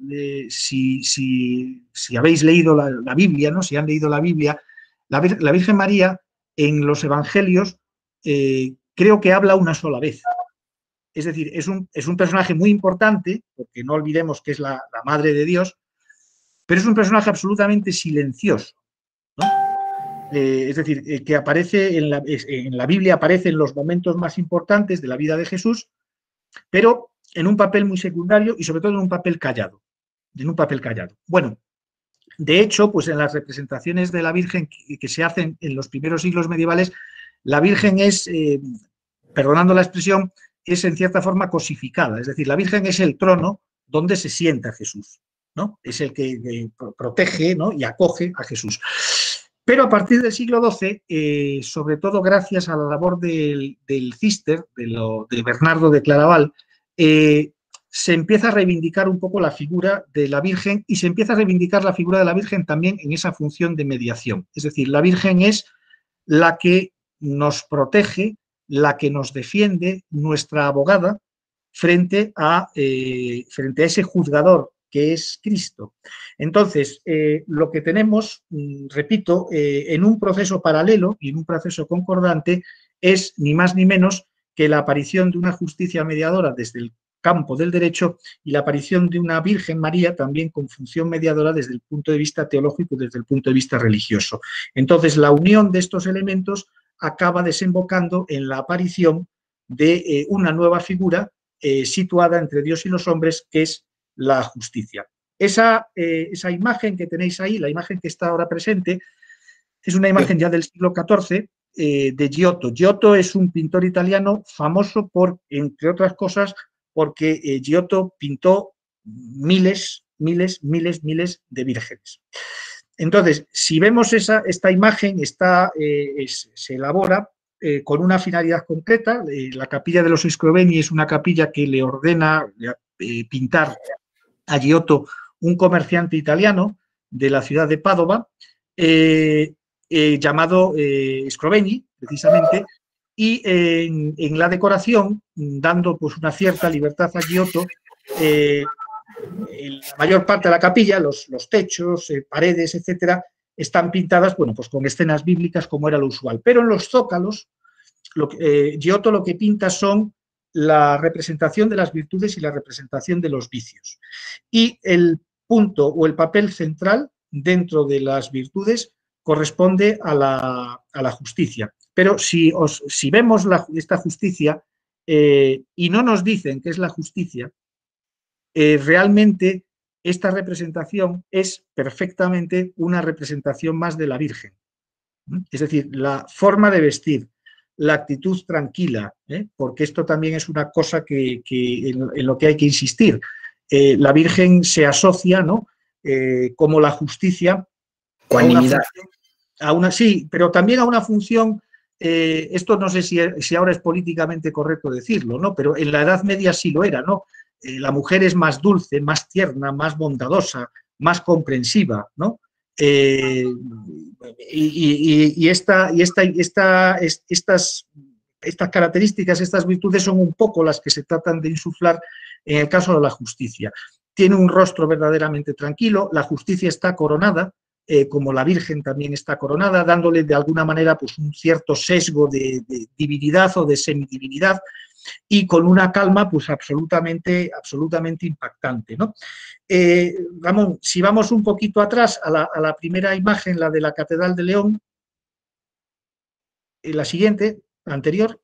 si habéis leído la Biblia, ¿no? Si han leído la Biblia, la Virgen María en los evangelios creo que habla una sola vez. Es decir, es un personaje muy importante, porque no olvidemos que es la Madre de Dios, pero es un personaje absolutamente silencioso, ¿no? Es decir, que aparece en la Biblia, aparece en los momentos más importantes de la vida de Jesús, pero en un papel muy secundario y sobre todo en un papel callado. Bueno, de hecho, pues en las representaciones de la Virgen que se hacen en los primeros siglos medievales, la Virgen es, perdonando la expresión, es en cierta forma cosificada. Es decir, la Virgen es el trono donde se sienta Jesús, ¿no? Es el que protege, ¿no? Y acoge a Jesús. Pero a partir del siglo XII, sobre todo gracias a la labor del Cister, de Bernardo de Claraval, se empieza a reivindicar un poco la figura de la Virgen y se empieza a reivindicar la figura de la Virgen también en esa función de mediación. Es decir, la Virgen es la que nos protege, la que nos defiende, nuestra abogada, frente a ese juzgador que es Cristo. Entonces, lo que tenemos, repito, en un proceso paralelo y en un proceso concordante es ni más ni menos que la aparición de una justicia mediadora desde el campo del derecho y la aparición de una Virgen María también con función mediadora desde el punto de vista teológico y desde el punto de vista religioso. Entonces, la unión de estos elementos acaba desembocando en la aparición de una nueva figura situada entre Dios y los hombres, que es la justicia. Esa imagen que tenéis ahí, la imagen que está ahora presente, es una imagen ya del siglo XIV de Giotto. Giotto es un pintor italiano famoso por, entre otras cosas, porque Giotto pintó miles de vírgenes. Entonces, si vemos esta imagen, se elabora con una finalidad concreta. La capilla de los Scrovegni es una capilla que le ordena pintar a Giotto un comerciante italiano de la ciudad de Padova, llamado Scrovegni, precisamente, y en la decoración, dando pues una cierta libertad a Giotto, la mayor parte de la capilla, los techos, paredes, etcétera, están pintadas, bueno, pues con escenas bíblicas como era lo usual. Pero en los zócalos, Giotto lo que pinta son la representación de las virtudes y la representación de los vicios. Y el punto o el papel central dentro de las virtudes corresponde a la justicia. Pero si vemos esta justicia y no nos dicen qué es la justicia, realmente esta representación es perfectamente una representación más de la Virgen. Es decir, la forma de vestir, la actitud tranquila, porque esto también es una cosa en lo que hay que insistir. La Virgen se asocia, ¿no? Como la justicia sí, pero también a una función, esto no sé si ahora es políticamente correcto decirlo, ¿no? Pero en la Edad Media sí lo era, ¿no? La mujer es más dulce, más tierna, más bondadosa, más comprensiva, ¿no? Estas características, estas virtudes son un poco las que se tratan de insuflar en el caso de la justicia. Tiene un rostro verdaderamente tranquilo, la justicia está coronada, como la Virgen también está coronada, dándole de alguna manera pues, un cierto sesgo de divinidad o de semidivinidad, y con una calma pues absolutamente impactante, ¿no? Ramón, si vamos un poquito atrás a la primera imagen, la de la Catedral de León, la siguiente, la anterior,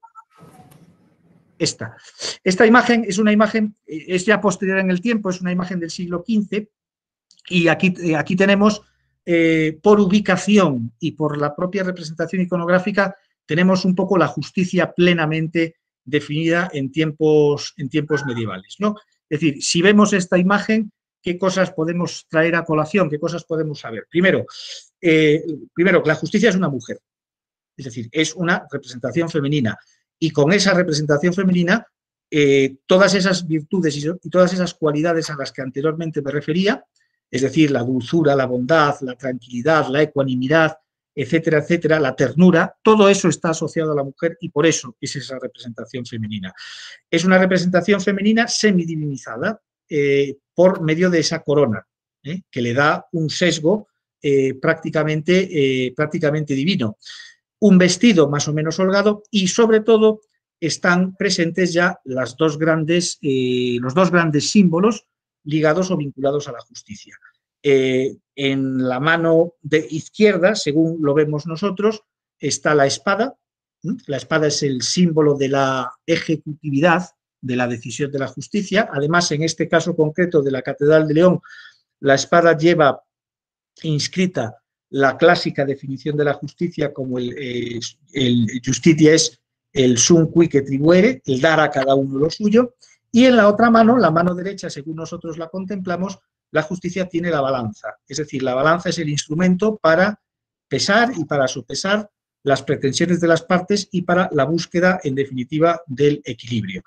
esta imagen es una imagen, es ya posterior en el tiempo, es una imagen del siglo XV, y aquí tenemos, por ubicación y por la propia representación iconográfica, tenemos un poco la justicia plenamente definida en tiempos medievales, ¿no? Es decir, si vemos esta imagen, ¿qué cosas podemos traer a colación? ¿Qué cosas podemos saber? Primero, que la justicia es una mujer, es decir, es una representación femenina, y con esa representación femenina, todas esas virtudes y todas esas cualidades a las que anteriormente me refería, es decir, la dulzura, la bondad, la tranquilidad, la ecuanimidad, etcétera, etcétera, la ternura, todo eso está asociado a la mujer y por eso es esa representación femenina. Es una representación femenina semidivinizada por medio de esa corona, que le da un sesgo prácticamente divino. Un vestido más o menos holgado y sobre todo están presentes ya los dos grandes símbolos ligados o vinculados a la justicia. En la mano de izquierda, según lo vemos nosotros, está la espada. La espada es el símbolo de la ejecutividad, de la decisión de la justicia. Además, en este caso concreto de la Catedral de León, la espada lleva inscrita la clásica definición de la justicia como el justitia es el sum quique tribuere, el dar a cada uno lo suyo, y en la otra mano, la mano derecha, según nosotros la contemplamos, la justicia tiene la balanza, es decir, la balanza es el instrumento para pesar y para sopesar las pretensiones de las partes y para la búsqueda, en definitiva, del equilibrio.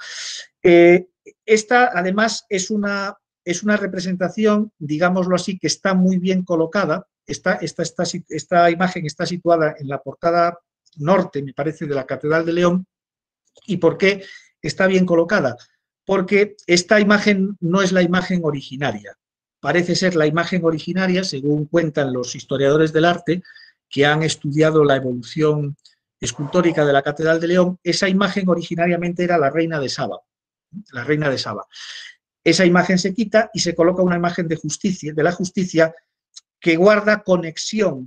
Esta, además, es una representación, digámoslo así, que está muy bien colocada. Esta imagen está situada en la portada norte, me parece, de la Catedral de León. ¿Y por qué está bien colocada? Porque esta imagen no es la imagen originaria. Parece ser la imagen originaria, según cuentan los historiadores del arte, que han estudiado la evolución escultórica de la Catedral de León. Esa imagen originariamente era la reina de Saba. La reina de Saba. Esa imagen se quita y se coloca una imagen de la justicia, que guarda conexión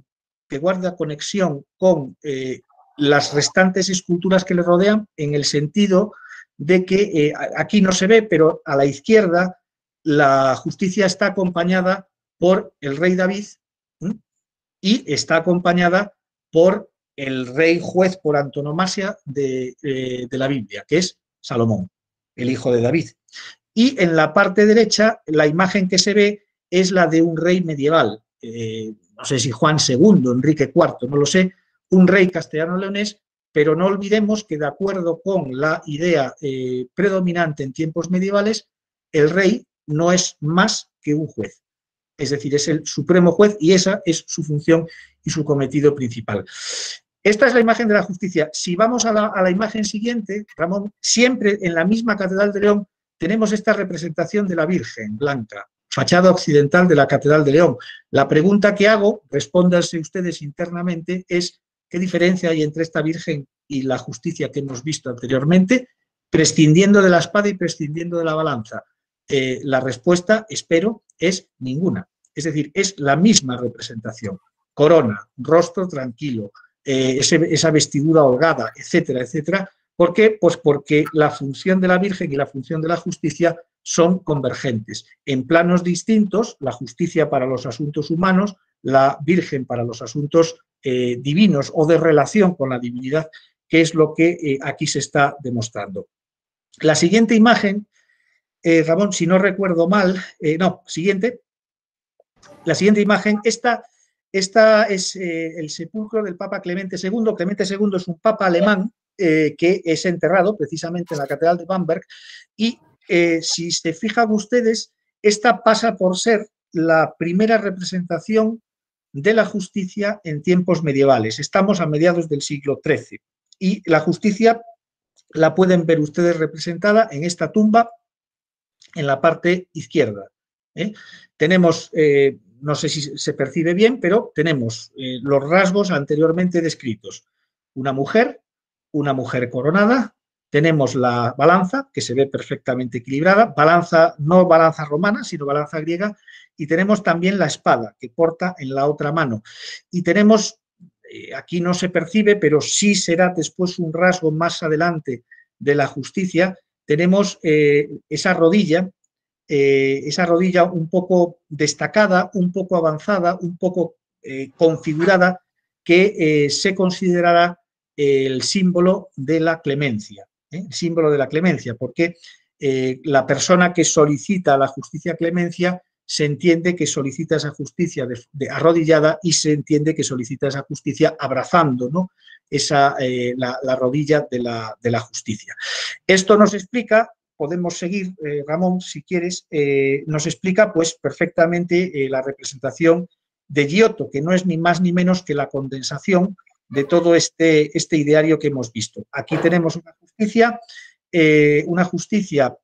con las restantes esculturas que le rodean, en el sentido de que aquí no se ve, pero a la izquierda la justicia está acompañada por el rey David y está acompañada por el rey juez por antonomasia de la Biblia, que es Salomón, el hijo de David. Y en la parte derecha, la imagen que se ve es la de un rey medieval, no sé si Juan II, Enrique IV, no lo sé, un rey castellano-leonés, pero no olvidemos que, de acuerdo con la idea predominante en tiempos medievales, el rey no es más que un juez. Es decir, es el supremo juez y esa es su función y su cometido principal. Esta es la imagen de la justicia. Si vamos a la imagen siguiente, Ramón, siempre en la misma Catedral de León tenemos esta representación de la Virgen blanca, fachada occidental de la Catedral de León. La pregunta que hago, respóndanse ustedes internamente, es ¿qué diferencia hay entre esta Virgen y la justicia que hemos visto anteriormente, prescindiendo de la espada y prescindiendo de la balanza? La respuesta, espero, es ninguna. Es decir, es la misma representación. Corona, rostro tranquilo, esa vestidura holgada, etcétera, etcétera. ¿Por qué? Pues porque la función de la Virgen y la función de la justicia son convergentes. En planos distintos, la justicia para los asuntos humanos, la Virgen para los asuntos divinos o de relación con la divinidad, que es lo que aquí se está demostrando. La siguiente imagen, Ramón, si no recuerdo mal, siguiente. La siguiente imagen, esta es el sepulcro del Papa Clemente II. Clemente II es un papa alemán que es enterrado precisamente en la Catedral de Bamberg y si se fijan ustedes, esta pasa por ser la primera representación de la justicia en tiempos medievales. Estamos a mediados del siglo XIII y la justicia la pueden ver ustedes representada en esta tumba en la parte izquierda. Tenemos, no sé si se percibe bien, pero tenemos los rasgos anteriormente descritos. Una mujer coronada, tenemos la balanza, que se ve perfectamente equilibrada, balanza, no balanza romana, sino balanza griega, y tenemos también la espada, que porta en la otra mano. Y tenemos, aquí no se percibe, pero sí será después un rasgo más adelante de la justicia, tenemos esa rodilla un poco destacada, un poco avanzada, un poco configurada, que se considerará el símbolo de la clemencia, el símbolo de la clemencia, porque la persona que solicita la justicia clemencia se entiende que solicita esa justicia arrodillada y se entiende que solicita esa justicia abrazando, ¿no?, la rodilla de la justicia. Esto nos explica, podemos seguir, Ramón, si quieres, nos explica pues perfectamente la representación de Giotto, que no es ni más ni menos que la condensación de todo este ideario que hemos visto. Aquí tenemos una justicia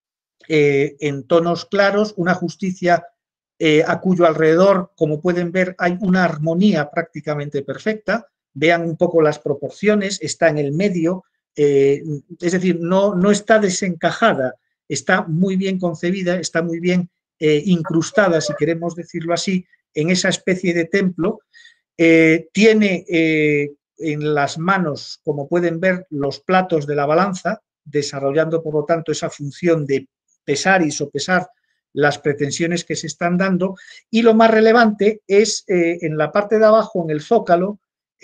en tonos claros, una justicia a cuyo alrededor, como pueden ver, hay una armonía prácticamente perfecta. Vean un poco las proporciones, está en el medio, es decir, no está desencajada, está muy bien concebida, está muy bien incrustada, si queremos decirlo así, en esa especie de templo. Tiene en las manos, como pueden ver, los platos de la balanza, desarrollando, por lo tanto, esa función de pesar y sopesar las pretensiones que se están dando, y lo más relevante es en la parte de abajo, en el zócalo,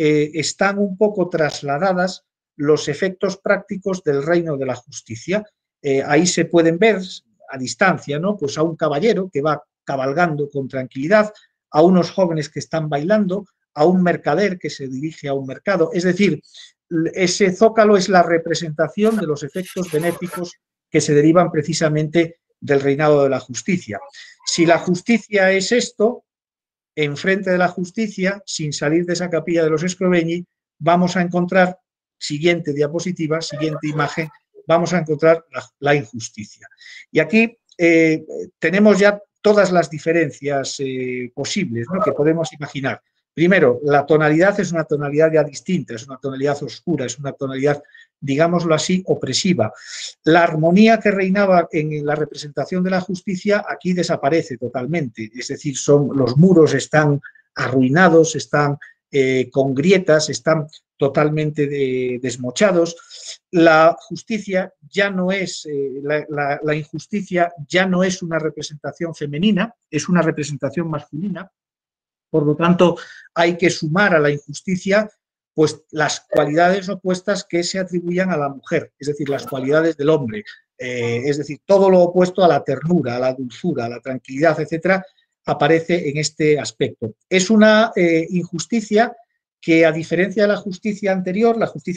están un poco trasladadas los efectos prácticos del reino de la justicia. Ahí se pueden ver a distancia, ¿no?, pues a un caballero que va cabalgando con tranquilidad, a unos jóvenes que están bailando, a un mercader que se dirige a un mercado. Es decir, ese zócalo es la representación de los efectos benéficos que se derivan precisamente del reinado de la justicia. Si la justicia es esto, enfrente de la justicia, sin salir de esa capilla de los Scrovegni, vamos a encontrar, siguiente diapositiva, siguiente imagen, vamos a encontrar la injusticia. Y aquí tenemos ya todas las diferencias posibles, ¿no?, que podemos imaginar. Primero, la tonalidad es una tonalidad ya distinta, es una tonalidad oscura, es una tonalidad, digámoslo así, opresiva. La armonía que reinaba en la representación de la justicia aquí desaparece totalmente, es decir, los muros están arruinados, están con grietas, están totalmente desmochados. La justicia ya no es, la injusticia ya no es una representación femenina, es una representación masculina. Por lo tanto, hay que sumar a la injusticia pues las cualidades opuestas que se atribuían a la mujer, es decir, las cualidades del hombre, es decir, todo lo opuesto a la ternura, a la dulzura, a la tranquilidad, etcétera, aparece en este aspecto. Es una injusticia que, a diferencia de la justicia anterior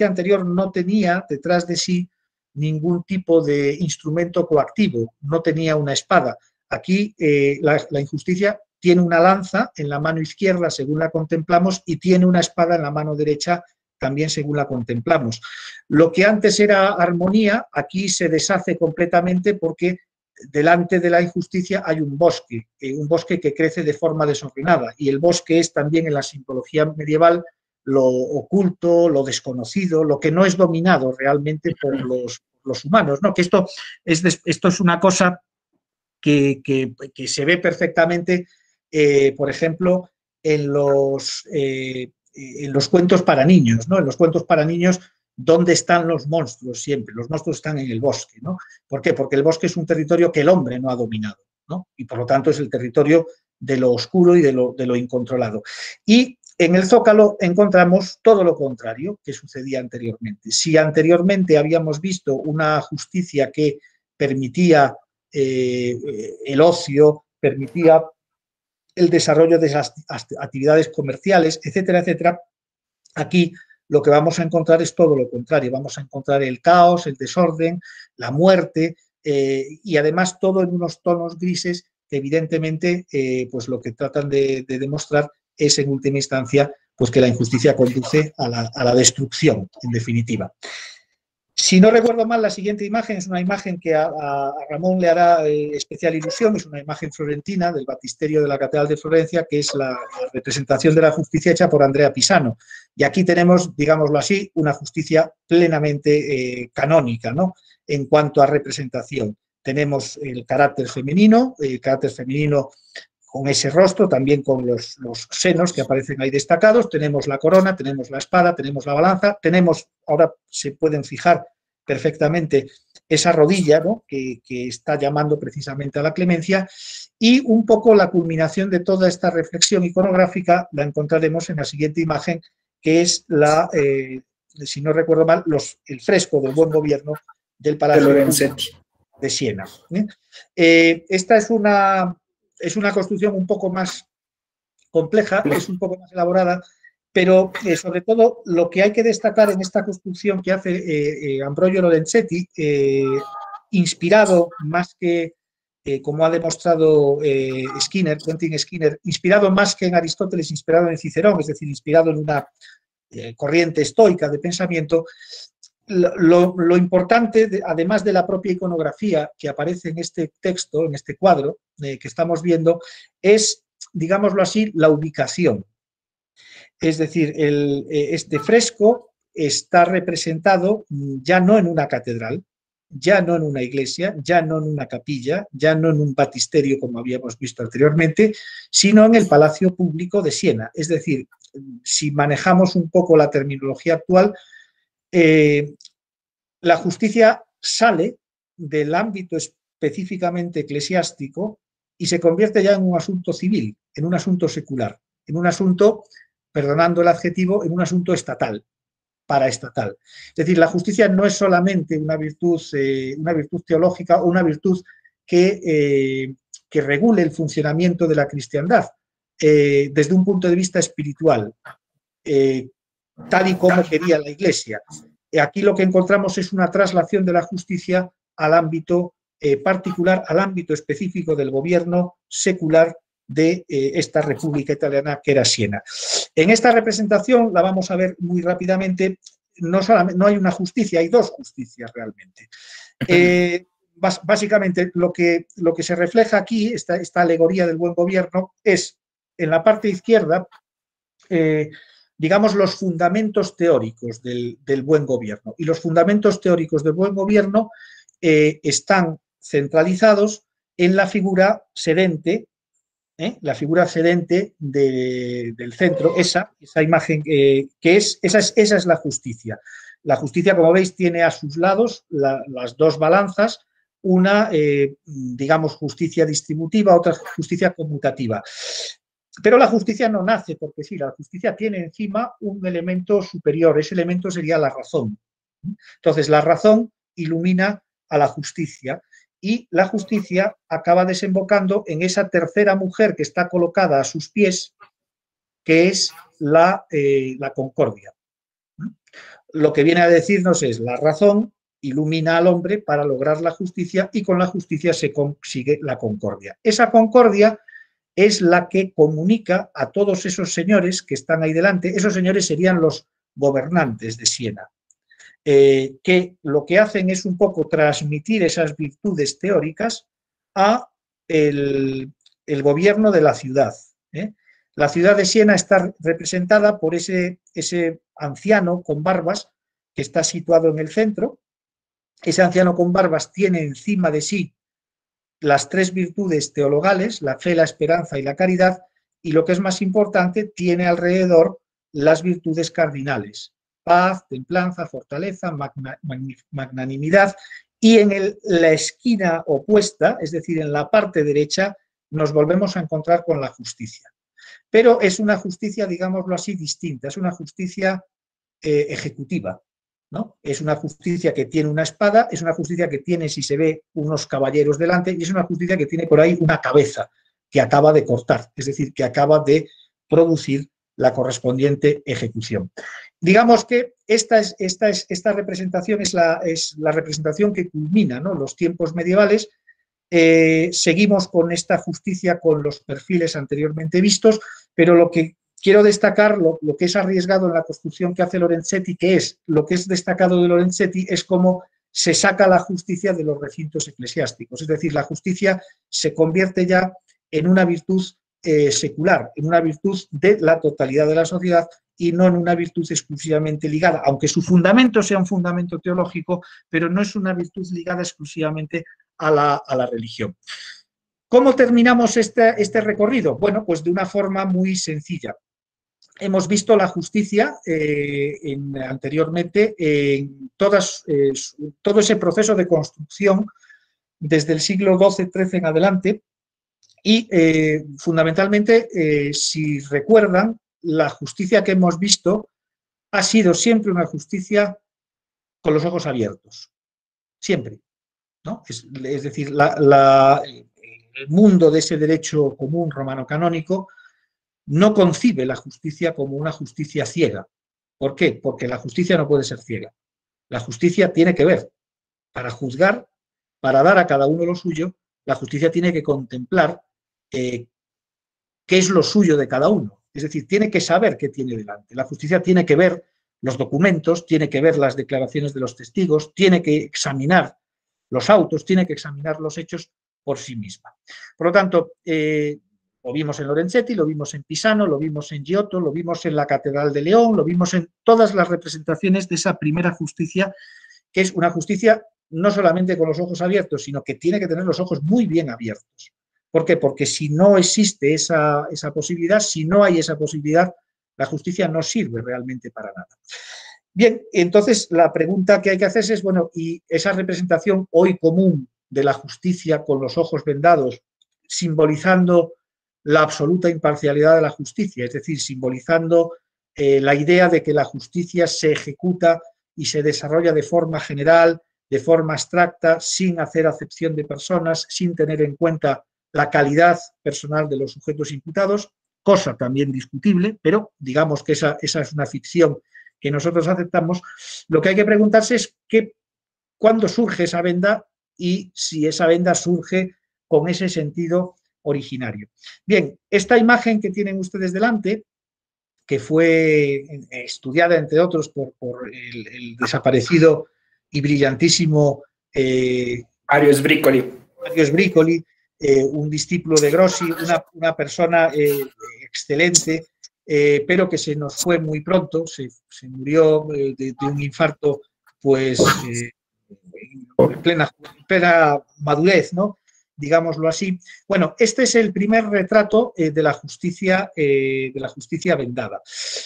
no tenía detrás de sí ningún tipo de instrumento coactivo, no tenía una espada. Aquí la injusticia tiene una lanza en la mano izquierda, según la contemplamos, y tiene una espada en la mano derecha, también según la contemplamos. Lo que antes era armonía, aquí se deshace completamente porque delante de la injusticia hay un bosque que crece de forma desordenada, y el bosque es también en la simbología medieval lo oculto, lo desconocido, lo que no es dominado realmente por los humanos, ¿no? Que esto es una cosa que se ve perfectamente, por ejemplo, en los cuentos para niños, ¿no? En los cuentos para niños, ¿dónde están los monstruos siempre? Los monstruos están en el bosque, ¿no? ¿Por qué? Porque el bosque es un territorio que el hombre no ha dominado, ¿no? Y por lo tanto es el territorio de lo oscuro y de lo incontrolado. Y en el Zócalo encontramos todo lo contrario que sucedía anteriormente. Si anteriormente habíamos visto una justicia que permitía el ocio, permitía el desarrollo de esas actividades comerciales, etcétera, etcétera, aquí lo que vamos a encontrar es todo lo contrario. Vamos a encontrar el caos, el desorden, la muerte y además todo en unos tonos grises que evidentemente pues lo que tratan de demostrar es en última instancia pues que la injusticia conduce a la destrucción, en definitiva. Si no recuerdo mal, la siguiente imagen es una imagen que a Ramón le hará especial ilusión, es una imagen florentina del baptisterio de la Catedral de Florencia, que es la representación de la justicia hecha por Andrea Pisano. Y aquí tenemos, digámoslo así, una justicia plenamente canónica, ¿no?, en cuanto a representación. Tenemos el carácter femenino con ese rostro, también con los senos que aparecen ahí destacados, tenemos la corona, tenemos la espada, tenemos la balanza, tenemos, ahora se pueden fijar perfectamente esa rodilla, ¿no?, que está llamando precisamente a la clemencia, y un poco la culminación de toda esta reflexión iconográfica la encontraremos en la siguiente imagen, que es la si no recuerdo mal, el fresco del Buen Gobierno del Palacio de Siena. Esta es una construcción un poco más compleja, es un poco más elaborada, pero sobre todo lo que hay que destacar en esta construcción que hace Ambrogio Lorenzetti, inspirado más que, como ha demostrado Quentin Skinner, inspirado más que en Aristóteles, inspirado en Cicerón, es decir, inspirado en una corriente estoica de pensamiento. Lo importante, además de la propia iconografía que aparece en este texto, en este cuadro que estamos viendo, es, digámoslo así, la ubicación. Es decir, este fresco está representado ya no en una catedral, ya no en una iglesia, ya no en una capilla, ya no en un baptisterio como habíamos visto anteriormente, sino en el Palacio Público de Siena. Es decir, si manejamos un poco la terminología actual, la justicia sale del ámbito específicamente eclesiástico y se convierte ya en un asunto civil, en un asunto secular, en un asunto, perdonando el adjetivo, en un asunto estatal, paraestatal. Es decir, la justicia no es solamente una virtud teológica o una virtud que regule el funcionamiento de la cristiandad desde un punto de vista espiritual, tal y como quería la Iglesia. Aquí lo que encontramos es una traslación de la justicia al ámbito particular, al ámbito específico del gobierno secular de esta República Italiana que era Siena. En esta representación, la vamos a ver muy rápidamente, no hay una justicia, hay dos justicias realmente. Básicamente lo que se refleja aquí, esta alegoría del buen gobierno, es en la parte izquierda, digamos, los fundamentos teóricos del buen gobierno. Y los fundamentos teóricos del buen gobierno están centralizados en la figura sedente, del centro, esa imagen esa es la justicia. La justicia, como veis, tiene a sus lados las dos balanzas, una, digamos, justicia distributiva, otra justicia conmutativa. Pero la justicia no nace porque sí, la justicia tiene encima un elemento superior, ese elemento sería la razón. Entonces, la razón ilumina a la justicia y la justicia acaba desembocando en esa tercera mujer que está colocada a sus pies, que es la concordia. Lo que viene a decirnos es la razón ilumina al hombre para lograr la justicia y con la justicia se consigue la concordia. Esa concordia es la que comunica a todos esos señores que están ahí delante. Esos señores serían los gobernantes de Siena, que lo que hacen es un poco transmitir esas virtudes teóricas a el gobierno de la ciudad. La ciudad de Siena está representada por ese anciano con barbas que está situado en el centro. Ese anciano con barbas tiene encima de sí las tres virtudes teologales, la fe, la esperanza y la caridad, y lo que es más importante, tiene alrededor las virtudes cardinales, paz, templanza, fortaleza, magnanimidad, y en la esquina opuesta, es decir, en la parte derecha, nos volvemos a encontrar con la justicia. Pero es una justicia, digámoslo así, distinta, es una justicia ejecutiva, ¿no? Es una justicia que tiene una espada, es una justicia que tiene, si se ve, unos caballeros delante, y es una justicia que tiene por ahí una cabeza que acaba de cortar, es decir, que acaba de producir la correspondiente ejecución. Digamos que esta representación es la representación que culmina, ¿no?, los tiempos medievales. Seguimos con esta justicia con los perfiles anteriormente vistos, pero lo que quiero destacar, lo que es arriesgado en la construcción que hace Lorenzetti, lo que es destacado de Lorenzetti es cómo se saca la justicia de los recintos eclesiásticos, es decir, la justicia se convierte ya en una virtud secular, en una virtud de la totalidad de la sociedad y no en una virtud exclusivamente ligada, aunque su fundamento sea un fundamento teológico, pero no es una virtud ligada exclusivamente a la religión. ¿Cómo terminamos este recorrido? Bueno, pues de una forma muy sencilla. Hemos visto la justicia anteriormente en todo ese proceso de construcción desde el siglo XII-XIII en adelante y fundamentalmente, si recuerdan, la justicia que hemos visto ha sido siempre una justicia con los ojos abiertos, siempre, ¿no? Es decir, el mundo de ese derecho común romano-canónico no concibe la justicia como una justicia ciega. ¿Por qué? Porque la justicia no puede ser ciega. La justicia tiene que ver, para juzgar, para dar a cada uno lo suyo, la justicia tiene que contemplar qué es lo suyo de cada uno. Es decir, tiene que saber qué tiene delante. La justicia tiene que ver los documentos, tiene que ver las declaraciones de los testigos, tiene que examinar los autos, tiene que examinar los hechos por sí misma. Por lo tanto, lo vimos en Lorenzetti, lo vimos en Pisano, lo vimos en Giotto, lo vimos en la Catedral de León, lo vimos en todas las representaciones de esa primera justicia, que es una justicia no solamente con los ojos abiertos, sino que tiene que tener los ojos muy bien abiertos. ¿Por qué? Porque si no existe esa posibilidad, si no hay esa posibilidad, la justicia no sirve realmente para nada. Bien, entonces la pregunta que hay que hacerse es, bueno, ¿y esa representación hoy común de la justicia con los ojos vendados, simbolizando la absoluta imparcialidad de la justicia, es decir, simbolizando la idea de que la justicia se ejecuta y se desarrolla de forma general, de forma abstracta, sin hacer acepción de personas, sin tener en cuenta la calidad personal de los sujetos imputados, cosa también discutible, pero digamos que esa es una ficción que nosotros aceptamos. Lo que hay que preguntarse es cuándo surge esa venda y si esa venda surge con ese sentido originario. Bien, esta imagen que tienen ustedes delante, que fue estudiada, entre otros, por el desaparecido y brillantísimo Mario Sbricoli. Mario Sbricoli, un discípulo de Grossi, una persona excelente, pero que se nos fue muy pronto, se murió de un infarto, pues, en plena madurez, ¿no? Digámoslo así. Bueno, este es el primer retrato de la justicia vendada.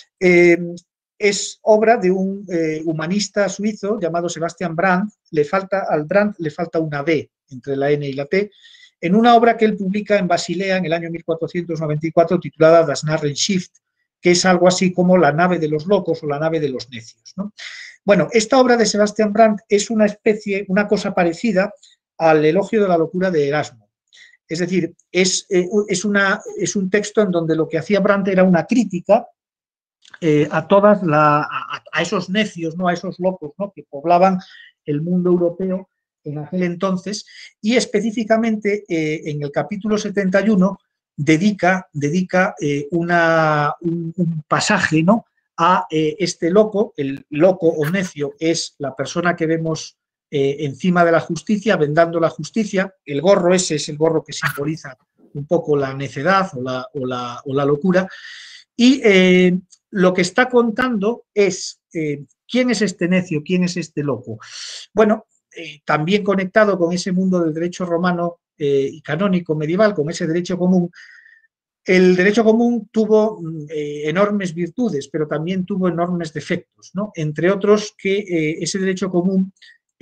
Es obra de un humanista suizo llamado Sebastian Brandt. Al Brandt le falta una D entre la N y la T, en una obra que él publica en Basilea en el año 1494 titulada Das Narrenschiff, que es algo así como la nave de los locos o la nave de los necios, ¿no? Bueno, esta obra de Sebastian Brandt es una cosa parecida al Elogio de la locura de Erasmo. Es decir, es un texto en donde lo que hacía Brandt era una crítica a esos necios, ¿no? A esos locos, ¿no? Que poblaban el mundo europeo en aquel entonces, y específicamente en el capítulo 71 dedica un pasaje, ¿no? A este loco. El loco o necio es la persona que vemos encima de la justicia, vendando la justicia. El gorro ese es el gorro que simboliza un poco la necedad o la locura. Y lo que está contando es quién es este necio, quién es este loco. Bueno, también conectado con ese mundo del derecho romano y canónico medieval, con ese derecho común. El derecho común tuvo enormes virtudes, pero también tuvo enormes defectos, ¿no? Entre otros que ese derecho común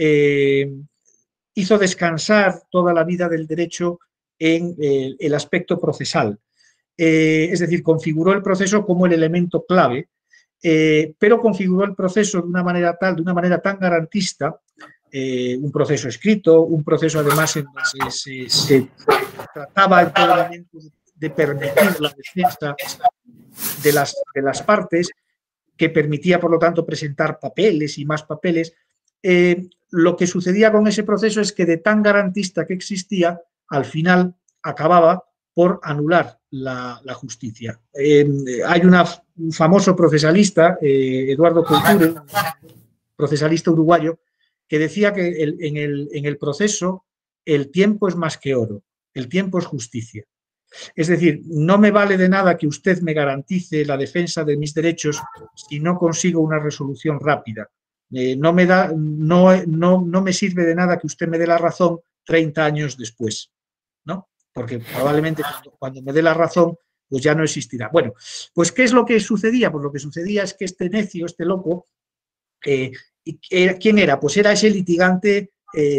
hizo descansar toda la vida del derecho en el aspecto procesal. Es decir, configuró el proceso como el elemento clave, pero configuró el proceso de una manera tan garantista, un proceso escrito, un proceso además en donde se trataba en todo momento de permitir la defensa de las partes, que permitía, por lo tanto, presentar papeles y más papeles. Lo que sucedía con ese proceso es que de tan garantista que existía, al final acababa por anular la justicia. Hay un famoso procesalista, Eduardo Couture, procesalista uruguayo, que decía que en el proceso el tiempo es más que oro, el tiempo es justicia. Es decir, no me vale de nada que usted me garantice la defensa de mis derechos si no consigo una resolución rápida. No me sirve de nada que usted me dé la razón 30 años después, ¿no? Porque probablemente cuando me dé la razón, pues ya no existirá. Bueno, pues ¿qué es lo que sucedía? Pues lo que sucedía es que este necio, este loco, ¿quién era? Pues era ese litigante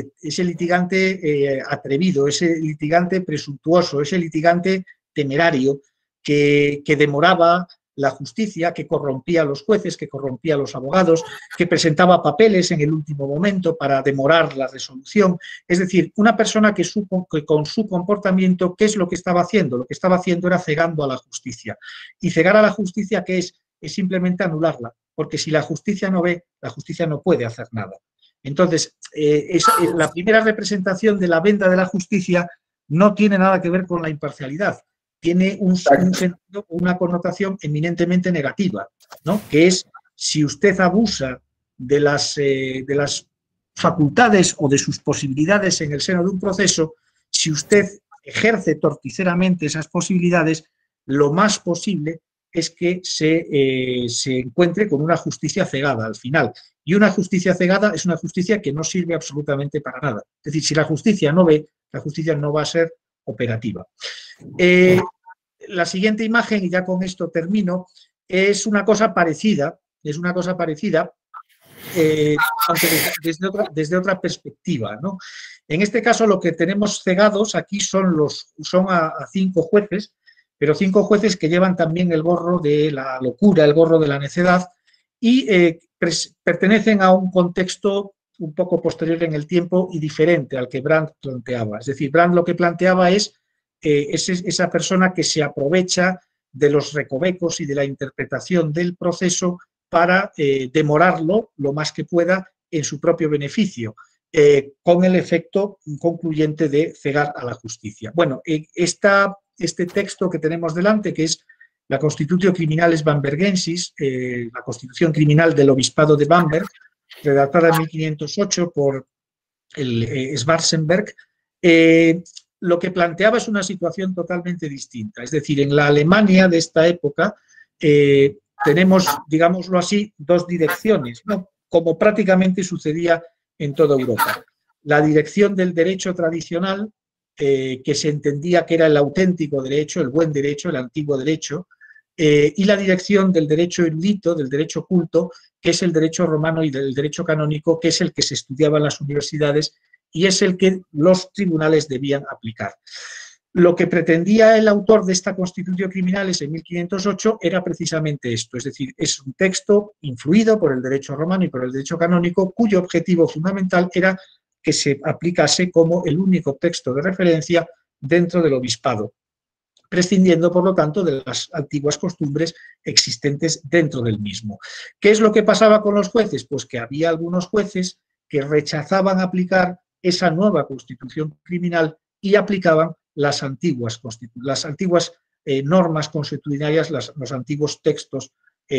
atrevido, ese litigante presuntuoso, ese litigante temerario que demoraba la justicia, que corrompía a los jueces, que corrompía a los abogados, que presentaba papeles en el último momento para demorar la resolución. Es decir, una persona que supo que con su comportamiento, ¿qué es lo que estaba haciendo? Lo que estaba haciendo era cegando a la justicia. Y cegar a la justicia, ¿qué es? Es simplemente anularla, porque si la justicia no ve, la justicia no puede hacer nada. Entonces, la primera representación de la venda de la justicia no tiene nada que ver con la imparcialidad, tiene un sentido, una connotación eminentemente negativa, ¿no? Que es, si usted abusa de las facultades o de sus posibilidades en el seno de un proceso, si usted ejerce torticeramente esas posibilidades, lo más posible es que se encuentre con una justicia cegada al final. Y una justicia cegada es una justicia que no sirve absolutamente para nada. Es decir, si la justicia no ve, la justicia no va a ser operativa. La siguiente imagen, y ya con esto termino, es una cosa parecida, aunque desde otra perspectiva, ¿no? En este caso, lo que tenemos cegados aquí son a 5 jueces, pero 5 jueces que llevan también el gorro de la locura, el gorro de la necedad, y pertenecen a un contexto un poco posterior en el tiempo y diferente al que Brandt planteaba. Es decir, Brandt lo que planteaba es esa persona que se aprovecha de los recovecos y de la interpretación del proceso para demorarlo lo más que pueda en su propio beneficio, con el efecto concluyente de cegar a la justicia. Bueno, este texto que tenemos delante, que es la Constitutio Criminalis Bambergensis, la Constitución Criminal del Obispado de Bamberg, redactada en 1508 por el Schwarzenberg, lo que planteaba es una situación totalmente distinta. Es decir, en la Alemania de esta época tenemos, digámoslo así, 2 direcciones, ¿no? Como prácticamente sucedía en toda Europa. La dirección del derecho tradicional, que se entendía que era el auténtico derecho, el buen derecho, el antiguo derecho, y la dirección del derecho erudito, del derecho culto, que es el derecho romano y del derecho canónico, que es el que se estudiaba en las universidades y es el que los tribunales debían aplicar. Lo que pretendía el autor de esta Constitutio Criminalis en 1508 era precisamente esto, es decir, es un texto influido por el derecho romano y por el derecho canónico, cuyo objetivo fundamental era que se aplicase como el único texto de referencia dentro del obispado, prescindiendo, por lo tanto, de las antiguas costumbres existentes dentro del mismo. ¿Qué es lo que pasaba con los jueces? Pues que había algunos jueces que rechazaban aplicar esa nueva Constitución criminal y aplicaban las antiguas normas consuetudinarias, los antiguos textos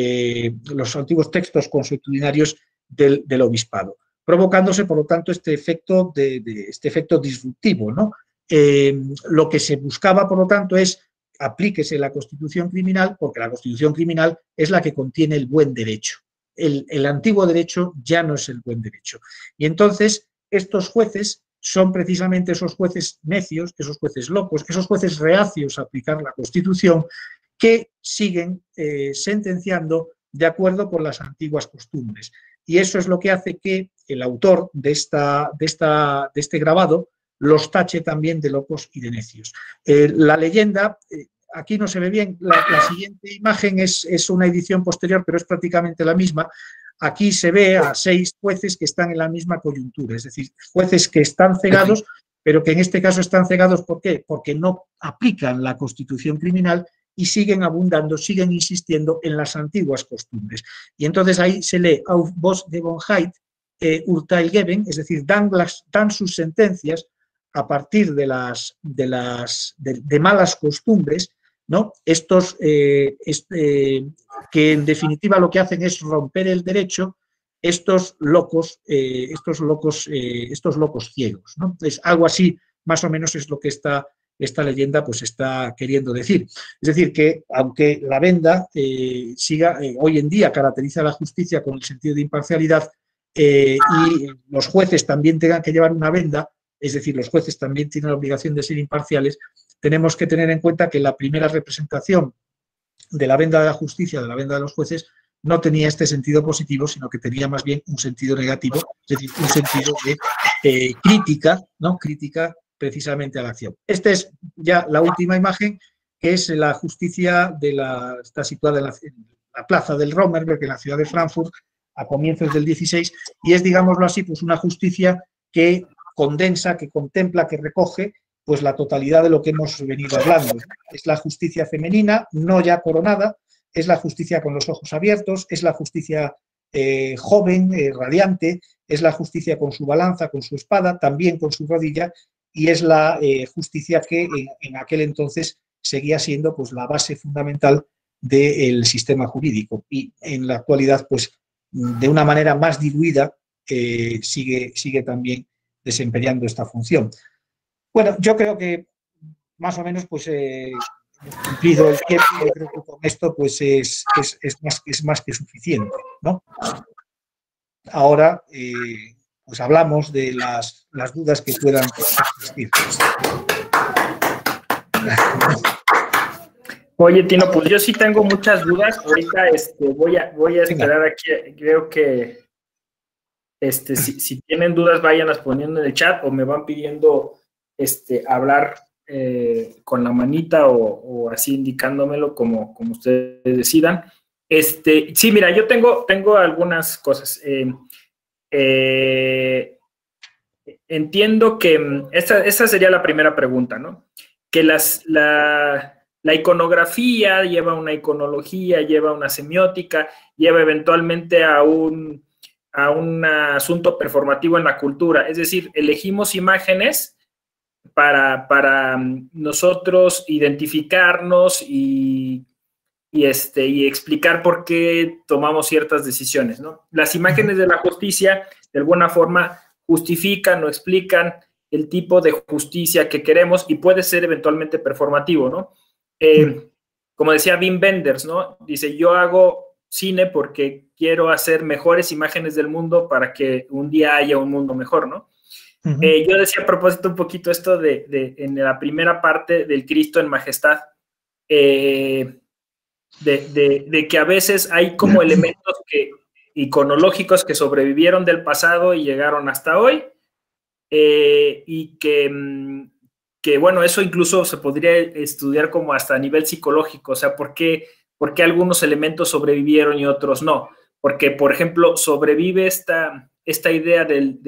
consuetudinarios del obispado, provocándose, por lo tanto, este efecto disruptivo, ¿no? Lo que se buscaba, por lo tanto, es aplíquese la Constitución criminal, porque la Constitución criminal es la que contiene el buen derecho. El antiguo derecho ya no es el buen derecho. Y entonces, estos jueces son precisamente esos jueces necios, esos jueces locos, esos jueces reacios a aplicar la Constitución, que siguen sentenciando de acuerdo con las antiguas costumbres. Y eso es lo que hace que el autor de este grabado los tache también de locos y de necios. La leyenda, aquí no se ve bien, la siguiente imagen es una edición posterior, pero es prácticamente la misma. Aquí se ve a 6 jueces que están en la misma coyuntura, es decir, jueces que están cegados, pero que en este caso están cegados, ¿por qué? Porque no aplican la Constitución criminal y siguen abundando, siguen insistiendo en las antiguas costumbres. Y entonces ahí se lee auf Voss de Bonheit, Urteil geben, es decir, dan sus sentencias a partir de malas costumbres, ¿no? Estos que en definitiva lo que hacen es romper el derecho, estos locos ciegos, ¿no? Es algo así, más o menos es lo que esta leyenda pues está queriendo decir. Es decir, que aunque la venda hoy en día caracteriza a la justicia con el sentido de imparcialidad y los jueces también tengan que llevar una venda, es decir, los jueces también tienen la obligación de ser imparciales, tenemos que tener en cuenta que la primera representación de la venda de la justicia, de la venda de los jueces, no tenía este sentido positivo, sino que tenía más bien un sentido negativo, es decir, un sentido de crítica, ¿no? Crítica precisamente a la acción. Esta es ya la última imagen, que es la justicia está situada en la plaza del Rommerberg, en la ciudad de Frankfurt, a comienzos del 16, y es, digámoslo así, pues una justicia que condensa, que contempla, que recoge pues la totalidad de lo que hemos venido hablando. Es la justicia femenina, no ya coronada, es la justicia con los ojos abiertos, es la justicia joven, radiante, es la justicia con su balanza, con su espada, también con su rodilla, y es la justicia que en aquel entonces seguía siendo pues la base fundamental del sistema jurídico, y en la actualidad pues de una manera más diluida sigue también desempeñando esta función. Bueno, yo creo que más o menos pues cumplido el tiempo, yo creo que con esto pues es más que suficiente, ¿no? Ahora pues hablamos de las dudas que puedan existir. Oye, Tino, pues yo sí tengo muchas dudas. Ahorita voy a esperar aquí. Creo que si tienen dudas, váyanlas poniendo en el chat o me van pidiendo hablar con la manita o así indicándomelo como ustedes decidan. Sí, mira, yo tengo algunas cosas. Entiendo que esa sería la primera pregunta, ¿no? Que la iconografía lleva una iconología, lleva una semiótica, lleva eventualmente a un asunto performativo en la cultura. Es decir, elegimos imágenes para nosotros identificarnos y explicar por qué tomamos ciertas decisiones, ¿no? Las imágenes de la justicia, de alguna forma, justifican o explican el tipo de justicia que queremos y puede ser eventualmente performativo, ¿no? Como decía Wim Wenders, ¿no? Dice, yo hago cine porque quiero hacer mejores imágenes del mundo para que un día haya un mundo mejor, ¿no? Yo decía a propósito un poquito esto en la primera parte del Cristo en Majestad, de que a veces hay como elementos iconológicos que sobrevivieron del pasado y llegaron hasta hoy, y que, bueno, eso incluso se podría estudiar como hasta a nivel psicológico, o sea, ¿por qué algunos elementos sobrevivieron y otros no? Porque, por ejemplo, sobrevive esta idea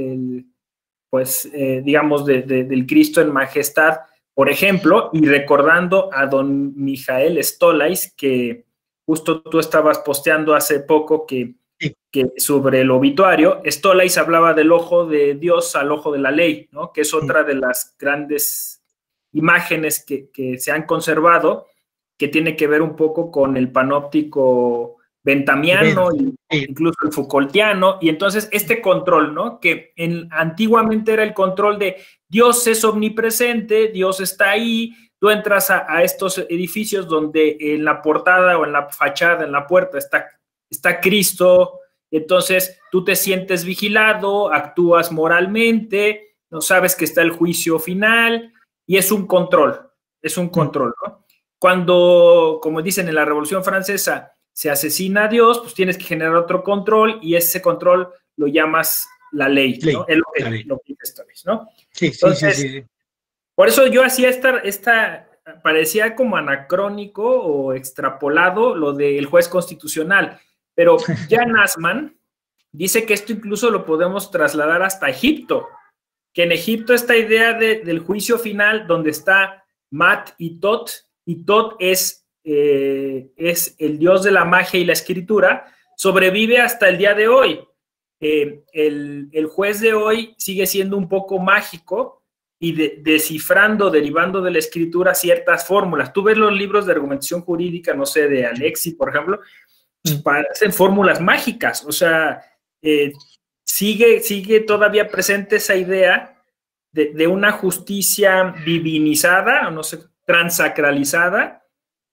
digamos, del Cristo en Majestad, por ejemplo, y recordando a don Mijael Stolais, que justo tú estabas posteando hace poco que sobre el obituario, Stolais hablaba del ojo de Dios al ojo de la ley, ¿no? Que es otra de las grandes imágenes que se han conservado, que tiene que ver un poco con el panóptico Benthamiano, incluso el Foucaultiano, y entonces este control, ¿no? Que antiguamente era el control de Dios es omnipresente, Dios está ahí, tú entras a estos edificios donde en la portada o en la fachada, en la puerta está Cristo, entonces tú te sientes vigilado, actúas moralmente, no sabes que está el juicio final, y es un control, ¿no? Cuando, como dicen en la Revolución Francesa, se asesina a Dios, pues tienes que generar otro control y ese control lo llamas la ley, ¿no? Es lo que dice Stolais, ¿no? Sí, entonces, sí. Por eso yo hacía parecía como anacrónico o extrapolado lo del juez constitucional, pero Jan Assmann dice que esto incluso lo podemos trasladar hasta Egipto, que en Egipto esta idea del juicio final donde está Mat y Tot es el dios de la magia y la escritura, sobrevive hasta el día de hoy. El juez de hoy sigue siendo un poco mágico y descifrando, derivando de la escritura ciertas fórmulas. Tú ves los libros de argumentación jurídica, no sé, de Alexi, por ejemplo, parecen fórmulas mágicas, o sea, sigue todavía presente esa idea de una justicia divinizada, no sé, transacralizada,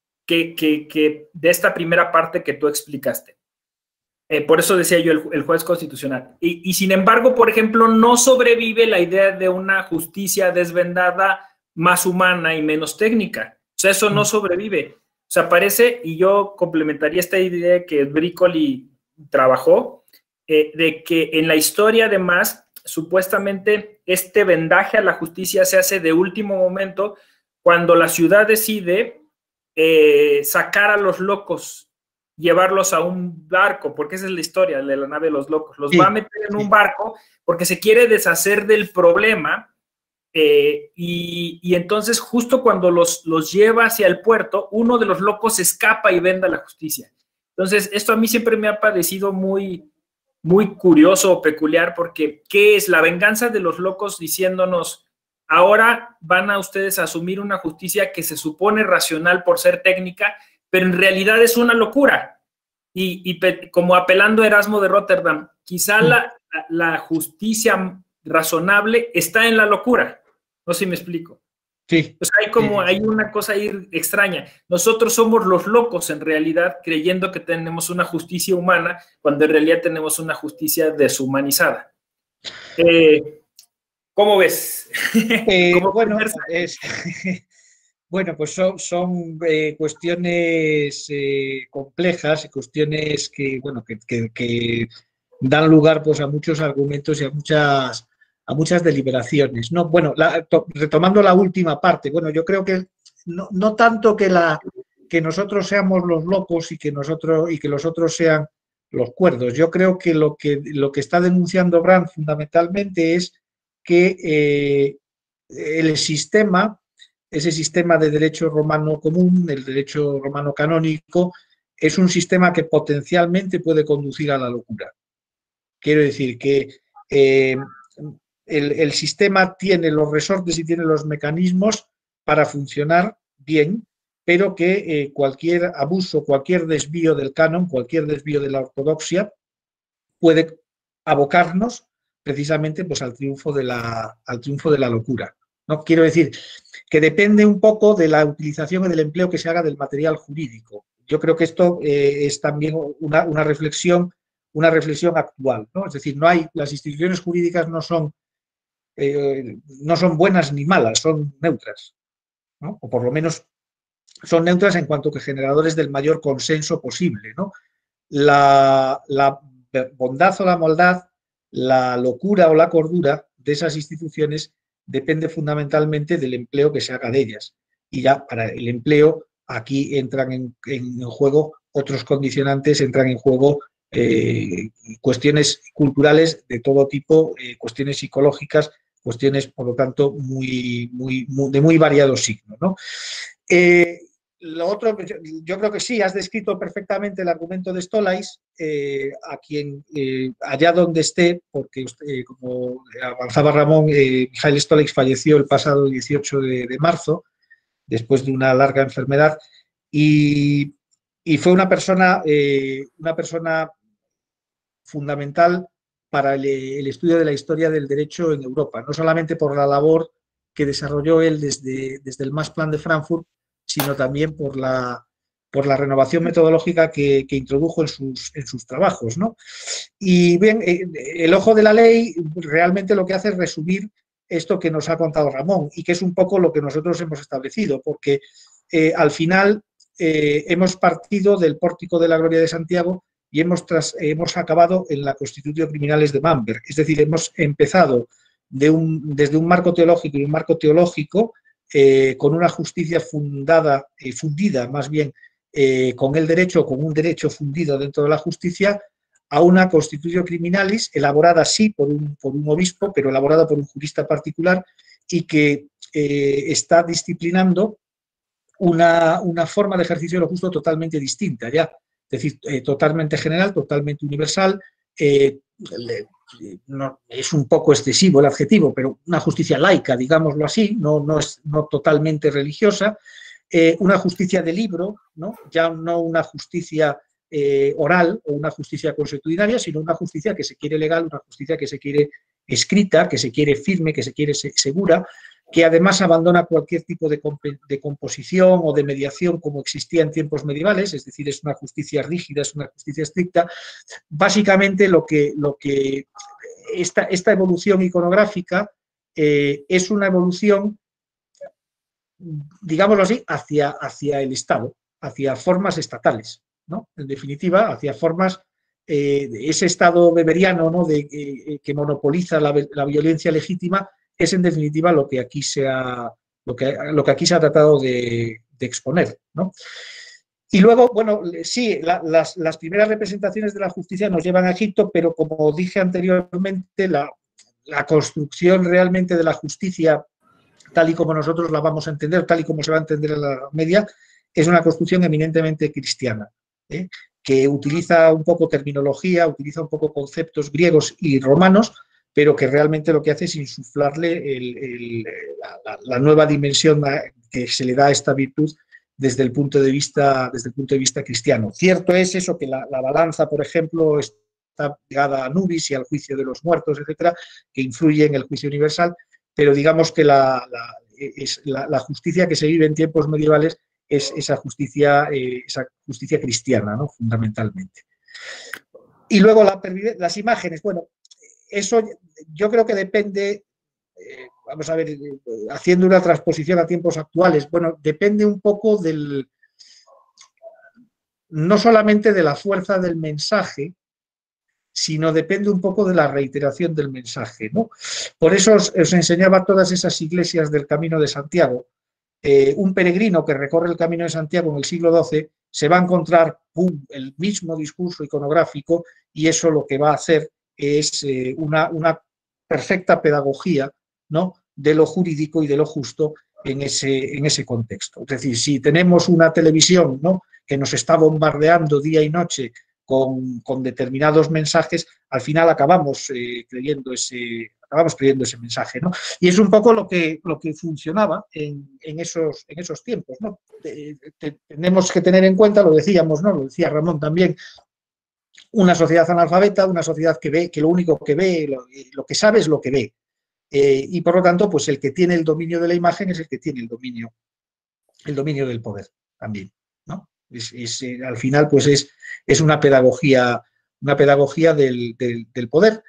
que de esta primera parte que tú explicaste. Por eso decía yo el juez constitucional. Y sin embargo, por ejemplo, no sobrevive la idea de una justicia desvendada más humana y menos técnica. O sea, eso no sobrevive. O sea, parece, y yo complementaría esta idea que Bricoli trabajó, de que en la historia, además, supuestamente este vendaje a la justicia se hace de último momento cuando la ciudad decide sacar a los locos, llevarlos a un barco, porque esa es la historia de la nave de los locos. Los va a meter en un barco porque se quiere deshacer del problema. Y entonces justo cuando los lleva hacia el puerto, uno de los locos escapa y venda la justicia. Entonces esto a mí siempre me ha parecido muy, muy curioso o peculiar, porque ¿qué es la venganza de los locos diciéndonos: ahora van a ustedes a asumir una justicia que se supone racional por ser técnica, pero en realidad es una locura? Y como apelando a Erasmo de Rotterdam, quizá la justicia razonable está en la locura. No sé si me explico. Sí. O sea, hay una cosa ahí extraña. Nosotros somos los locos en realidad, creyendo que tenemos una justicia humana, cuando en realidad tenemos una justicia deshumanizada. ¿Cómo ves? Bueno, bueno, pues son cuestiones complejas, cuestiones que, bueno, que dan lugar, pues, a muchos argumentos y a muchas deliberaciones, ¿no? Bueno, retomando la última parte, bueno, yo creo que no tanto que nosotros seamos los locos y que los otros sean los cuerdos. Yo creo que lo que está denunciando Brandt fundamentalmente es que el sistema, ese sistema de derecho romano común, el derecho romano canónico, es un sistema que potencialmente puede conducir a la locura. Quiero decir que el sistema tiene los resortes y tiene los mecanismos para funcionar bien, pero que cualquier abuso, cualquier desvío del canon, cualquier desvío de la ortodoxia puede abocarnos precisamente, pues, al triunfo de la locura, ¿no? Quiero decir que depende un poco de la utilización y del empleo que se haga del material jurídico. Yo creo que esto es también una reflexión actual, ¿no? Es decir, las instituciones jurídicas no son buenas ni malas, son neutras, ¿no? O por lo menos son neutras en cuanto que generadores del mayor consenso posible, ¿no? La bondad o la maldad, la locura o la cordura de esas instituciones depende fundamentalmente del empleo que se haga de ellas. Y ya para el empleo aquí entran en juego otros condicionantes, entran en juego cuestiones culturales de todo tipo, cuestiones psicológicas, cuestiones, por lo tanto, de muy variados signos, ¿no? Lo otro, yo creo que sí, has descrito perfectamente el argumento de Stolais, a quien, allá donde esté, porque como avanzaba Ramón, Mijail Stolais falleció el pasado 18 de marzo, después de una larga enfermedad, y fue una persona fundamental para el estudio de la historia del derecho en Europa, no solamente por la labor que desarrolló él desde el Max Plan de Frankfurt, sino también por la renovación metodológica que introdujo en sus trabajos, ¿no? Y bien, el ojo de la ley realmente lo que hace es resumir esto que nos ha contado Ramón, y que es un poco lo que nosotros hemos establecido, porque al final hemos partido del Pórtico de la Gloria de Santiago y hemos acabado en la Constitutio Criminales de Bamberg. Es decir, hemos empezado desde un marco teológico y un marco teológico con una justicia fundida más bien con el derecho, con un derecho fundido dentro de la justicia, a una Constitutio Criminalis elaborada sí por un obispo, pero elaborada por un jurista particular, y que está disciplinando una forma de ejercicio de lo justo totalmente distinta, ya. Es decir, totalmente general, totalmente universal. No, es un poco excesivo el adjetivo, pero una justicia laica, digámoslo así, no totalmente religiosa, una justicia de libro, ¿no? Ya no una justicia oral o una justicia consuetudinaria, sino una justicia que se quiere legal, una justicia que se quiere escrita, que se quiere firme, que se quiere segura, que además abandona cualquier tipo de composición o de mediación como existía en tiempos medievales, es decir, es una justicia rígida, es una justicia estricta. Básicamente esta evolución iconográfica es una evolución, digámoslo así, hacia el Estado, hacia formas estatales, ¿no? En definitiva, hacia formas de ese Estado weberiano, ¿no? Que monopoliza la violencia legítima. Es en definitiva lo que aquí se ha tratado de exponer, ¿no? Y luego, bueno, sí, las primeras representaciones de la justicia nos llevan a Egipto, pero como dije anteriormente, la construcción realmente de la justicia, tal y como nosotros la vamos a entender, tal y como se va a entender en la Edad Media, es una construcción eminentemente cristiana, que utiliza un poco terminología, utiliza un poco conceptos griegos y romanos, pero que realmente lo que hace es insuflarle la nueva dimensión que se le da a esta virtud desde el punto de vista cristiano. Cierto es eso, que la balanza, por ejemplo, está ligada a Anubis y al juicio de los muertos, etcétera, que influye en el juicio universal, pero digamos que la justicia que se vive en tiempos medievales es esa justicia cristiana, ¿no? Fundamentalmente. Y luego las imágenes, bueno, eso yo creo que depende, vamos a ver, haciendo una transposición a tiempos actuales, bueno, depende un poco no solamente de la fuerza del mensaje, sino depende un poco de la reiteración del mensaje, ¿no? Por eso os enseñaba todas esas iglesias del Camino de Santiago. Un peregrino que recorre el Camino de Santiago en el siglo XII se va a encontrar el mismo discurso iconográfico, y eso lo que va a hacer es una perfecta pedagogía, ¿no?, de lo jurídico y de lo justo en ese contexto. Es decir, si tenemos una televisión, ¿no?, que nos está bombardeando día y noche con determinados mensajes, al final acabamos creyendo ese mensaje, ¿no? Y es un poco lo que funcionaba en esos tiempos, ¿no? Tenemos que tener en cuenta, lo decíamos, ¿no?, lo decía Ramón también, una sociedad analfabeta, una sociedad que lo único que ve, lo que sabe es lo que ve. Y por lo tanto, pues el que tiene el dominio de la imagen es el que tiene el dominio del poder también, ¿no? Al final, pues es una pedagogía del poder.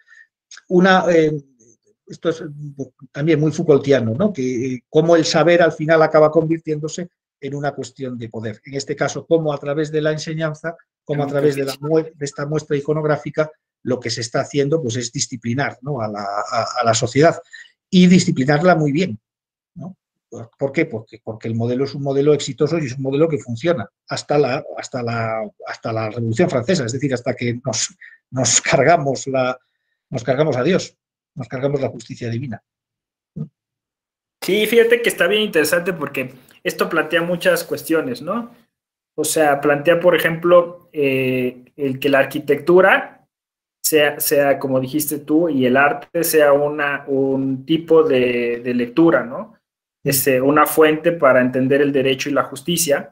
Esto es también muy Foucaultiano, ¿no?, que cómo el saber al final acaba convirtiéndose en una cuestión de poder. En este caso, cómo a través de la enseñanza, como a través de esta muestra iconográfica, lo que se está haciendo, pues, es disciplinar, ¿no?, a la sociedad, y disciplinarla muy bien, ¿no? ¿Por qué? Porque el modelo es un modelo exitoso y es un modelo que funciona hasta la Revolución Francesa, es decir, hasta que nos cargamos a Dios, nos cargamos la justicia divina. Sí, fíjate que está bien interesante porque esto plantea muchas cuestiones, ¿no? O sea, plantea, por ejemplo, el que la arquitectura sea, como dijiste tú, y el arte sea un tipo de lectura, ¿no? Una fuente para entender el derecho y la justicia.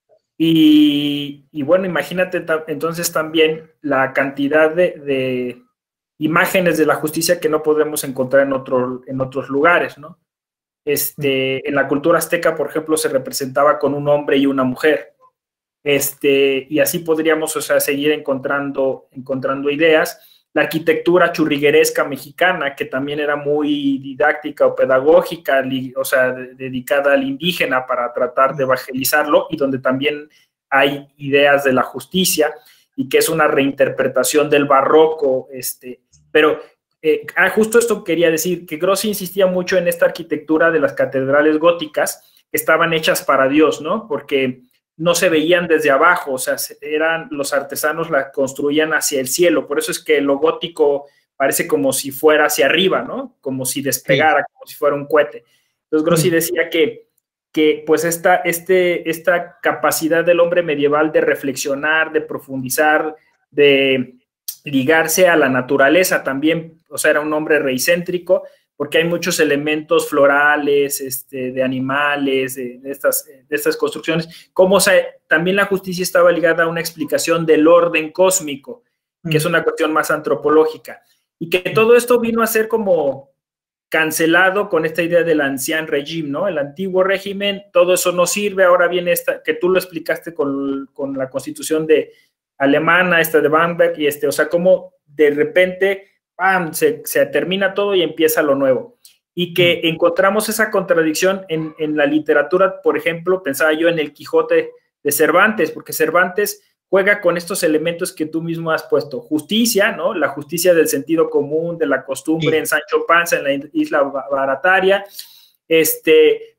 Y bueno, imagínate entonces también la cantidad de imágenes de la justicia que no podemos encontrar en otros lugares, ¿no? En la cultura azteca, por ejemplo, se representaba con un hombre y una mujer. Y así podríamos, o sea, seguir encontrando ideas. La arquitectura churrigueresca mexicana, que también era muy didáctica o pedagógica, o sea, dedicada al indígena para tratar de evangelizarlo, y donde también hay ideas de la justicia, y que es una reinterpretación del barroco, pero justo esto quería decir, que Grossi insistía mucho en esta arquitectura de las catedrales góticas, que estaban hechas para Dios, ¿no? Porque no se veían desde abajo, o sea, los artesanos la construían hacia el cielo, por eso es que lo gótico parece como si fuera hacia arriba, ¿no? Como si despegara, como si fuera un cohete. Entonces Grossi decía que pues esta capacidad del hombre medieval de reflexionar, de profundizar, de ligarse a la naturaleza también, o sea, era un hombre reicéntrico, porque hay muchos elementos florales, de animales, de estas construcciones, como también la justicia estaba ligada a una explicación del orden cósmico, que es una cuestión más antropológica, y que todo esto vino a ser como cancelado con esta idea del ancien régime, ¿no? El antiguo régimen, todo eso no sirve, ahora viene que tú lo explicaste con la constitución alemana, de Bamberg, y o sea, como de repente ¡pam!, se termina todo y empieza lo nuevo. Y que encontramos esa contradicción en la literatura, por ejemplo, pensaba yo en el Quijote de Cervantes, porque Cervantes juega con estos elementos que tú mismo has puesto. Justicia, ¿no? La justicia del sentido común, de la costumbre, en Sancho Panza, en la Isla Barataria,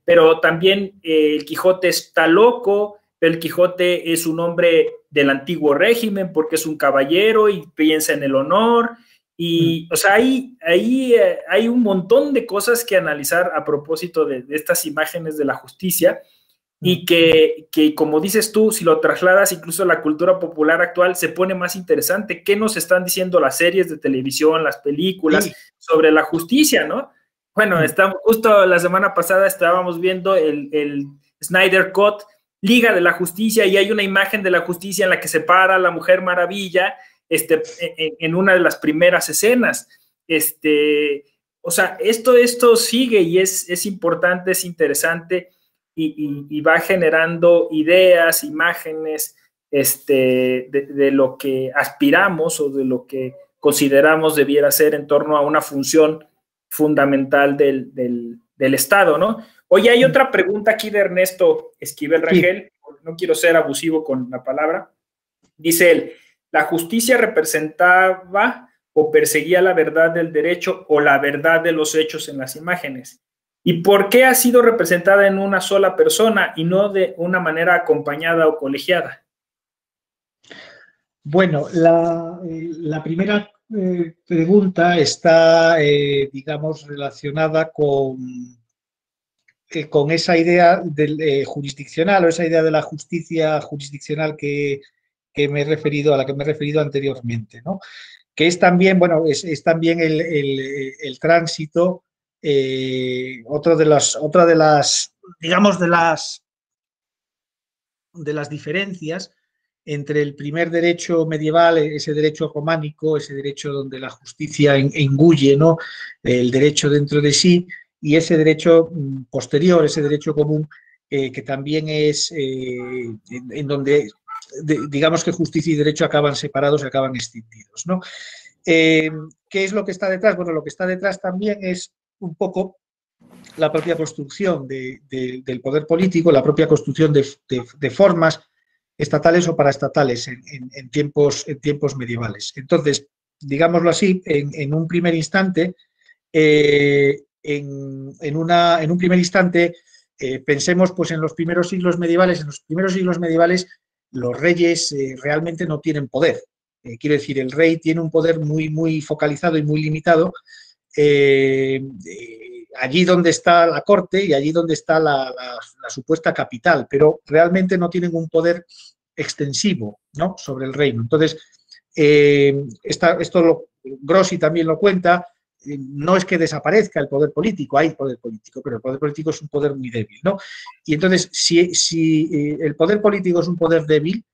pero también el Quijote está loco, el Quijote es un hombre del antiguo régimen porque es un caballero y piensa en el honor. Y, o sea, hay un montón de cosas que analizar a propósito de estas imágenes de la justicia y que, como dices tú, si lo trasladas incluso a la cultura popular actual, se pone más interesante. ¿Qué nos están diciendo las series de televisión, las películas sobre la justicia, no? Bueno, justo la semana pasada estábamos viendo el Snyder Cut, Liga de la Justicia, y hay una imagen de la justicia en la que se para la Mujer Maravilla en una de las primeras escenas. O sea, esto sigue y es importante, es interesante y va generando ideas, imágenes de lo que aspiramos o de lo que consideramos debiera ser en torno a una función fundamental del Estado, ¿no? Oye, hay otra pregunta aquí de Ernesto Esquivel Rangel, no quiero ser abusivo con la palabra. Dice él, ¿la justicia representaba o perseguía la verdad del derecho o la verdad de los hechos en las imágenes? ¿Y por qué ha sido representada en una sola persona y no de una manera acompañada o colegiada? Bueno, la primera pregunta está, digamos, relacionada con esa idea jurisdiccional o esa idea de la justicia jurisdiccional me he referido, a la que me he referido anteriormente, ¿no? Que es también, bueno, es también el tránsito, otra de las, digamos, de las diferencias entre el primer derecho medieval, ese derecho románico, ese derecho donde la justicia engulle, ¿no?, el derecho dentro de sí, y ese derecho posterior, ese derecho común, que también es en donde, digamos que justicia y derecho acaban separados, acaban extinguidos, ¿no? ¿Qué es lo que está detrás? Bueno, lo que está detrás también es un poco la propia construcción del poder político, la propia construcción de formas estatales o paraestatales en tiempos medievales. Entonces, digámoslo así, en un primer instante, pensemos pues en los primeros siglos medievales. En los primeros siglos medievales los reyes realmente no tienen poder. Quiero decir, el rey tiene un poder muy, muy focalizado y muy limitado allí donde está la corte y allí donde está la supuesta capital, pero realmente no tienen un poder extensivo, ¿no?, sobre el reino. Entonces, Grossi también lo cuenta. No es que desaparezca el poder político, hay poder político, pero el poder político es un poder muy débil, ¿no? Y entonces, si el poder político es un poder débil,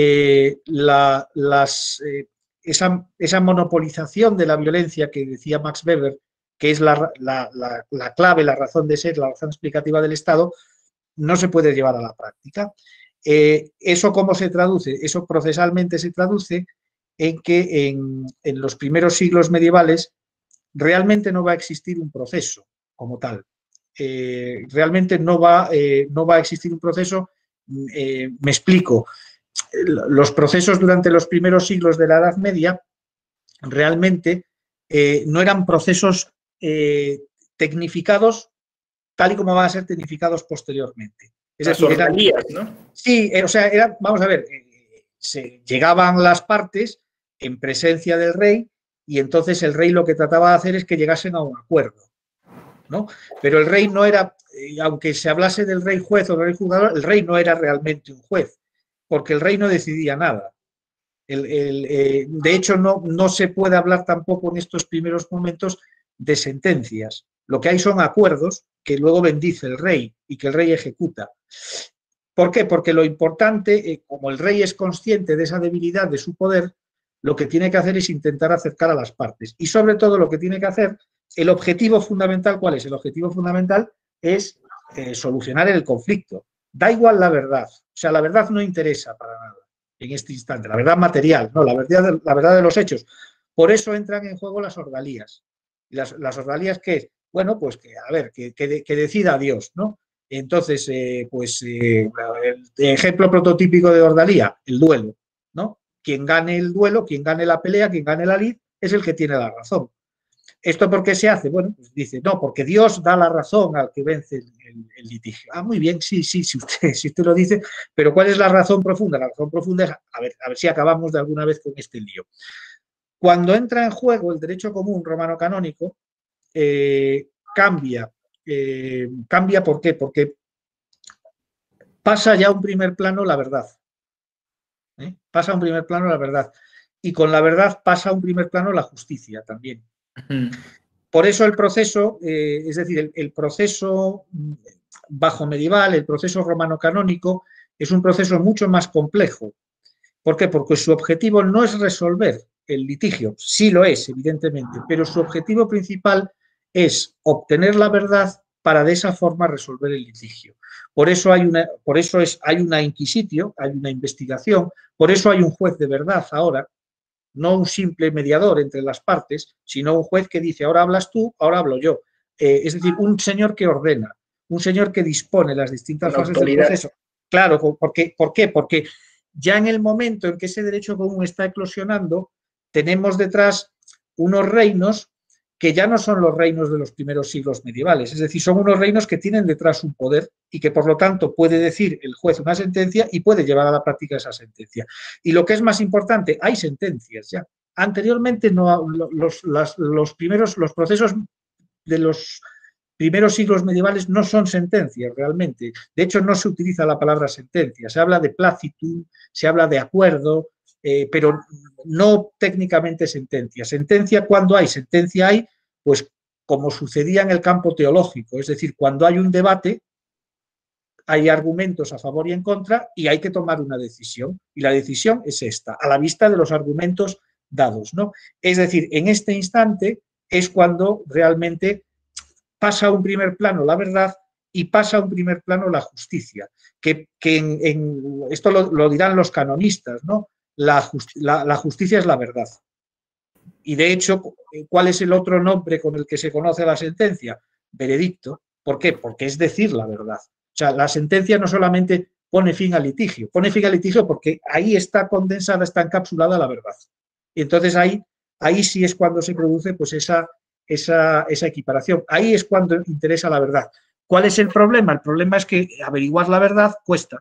esa monopolización de la violencia que decía Max Weber, que es la clave, la razón de ser, la razón explicativa del Estado, no se puede llevar a la práctica. ¿Eso cómo se traduce? Eso procesalmente se traduce en que en los primeros siglos medievales realmente no va a existir un proceso como tal. Realmente no va a existir un proceso. Me explico. Los procesos durante los primeros siglos de la Edad Media realmente no eran procesos tecnificados tal y como van a ser tecnificados posteriormente. Es decir, ¿no? Sí, o sea, vamos a ver, llegaban las partes en presencia del rey y entonces el rey lo que trataba de hacer es que llegasen a un acuerdo, ¿no? Pero el rey no era, aunque se hablase del rey juez o del rey juzgador, el rey no era realmente un juez, porque el rey no decidía nada. De hecho, no se puede hablar tampoco en estos primeros momentos de sentencias. Lo que hay son acuerdos que luego bendice el rey y que el rey ejecuta. ¿Por qué? Porque lo importante, como el rey es consciente de esa debilidad de su poder, lo que tiene que hacer es intentar acercar a las partes. Y sobre todo lo que tiene que hacer, el objetivo fundamental, ¿cuál es? El objetivo fundamental es solucionar el conflicto. Da igual la verdad. O sea, la verdad no interesa para nada en este instante. La verdad material, no, la verdad de los hechos. Por eso entran en juego las ordalías. ¿Las ordalías qué es? Bueno, pues que decida Dios, ¿no? Entonces, el ejemplo prototípico de ordalía, el duelo, ¿no? Quien gane el duelo, quien gane la pelea, quien gane la lid, es el que tiene la razón. ¿Esto por qué se hace? Bueno, pues dice, no, porque Dios da la razón al que vence el litigio. Ah, muy bien, sí, si usted lo dice, pero ¿cuál es la razón profunda? La razón profunda es, a ver si acabamos de alguna vez con este lío. Cuando entra en juego el derecho común romano canónico, cambia. Cambia, ¿por qué? Porque pasa ya a un primer plano la verdad. Pasa a un primer plano la verdad. Y con la verdad pasa a un primer plano la justicia también. Por eso el proceso, es decir, el proceso bajo medieval, el proceso romano canónico, es un proceso mucho más complejo. ¿Por qué? Porque su objetivo no es resolver el litigio, sí lo es, evidentemente, pero su objetivo principal es obtener la verdad para de esa forma resolver el litigio. Por eso hay una inquisitio, hay una investigación, por eso hay un juez de verdad ahora, no un simple mediador entre las partes, sino un juez que dice, ahora hablas tú, ahora hablo yo. Es decir, un señor que ordena, un señor que dispone las distintas fases del proceso. Claro, ¿por qué? Porque ya en el momento en que ese derecho común está eclosionando, tenemos detrás unos reinos que ya no son los reinos de los primeros siglos medievales, es decir, son unos reinos que tienen detrás un poder y que por lo tanto puede decir el juez una sentencia y puede llevar a la práctica esa sentencia. Y lo que es más importante, hay sentencias ya. Anteriormente no, los procesos de los primeros siglos medievales no son sentencias realmente. De hecho, no se utiliza la palabra sentencia. Se habla de placitum, se habla de acuerdo, pero no técnicamente sentencia. Sentencia, cuando hay sentencia hay, pues como sucedía en el campo teológico, es decir, cuando hay un debate, hay argumentos a favor y en contra y hay que tomar una decisión. Y la decisión es esta, a la vista de los argumentos dados, ¿no? Es decir, en este instante es cuando realmente pasa a un primer plano la verdad y pasa a un primer plano la justicia, que esto lo dirán los canonistas, ¿no? La justicia es la verdad. Y de hecho, ¿cuál es el otro nombre con el que se conoce la sentencia? Veredicto. ¿Por qué? Porque es decir la verdad. O sea, la sentencia no solamente pone fin al litigio porque ahí está condensada, está encapsulada la verdad. Y entonces ahí sí es cuando se produce pues esa equiparación. Ahí es cuando interesa la verdad. ¿Cuál es el problema? El problema es que averiguar la verdad cuesta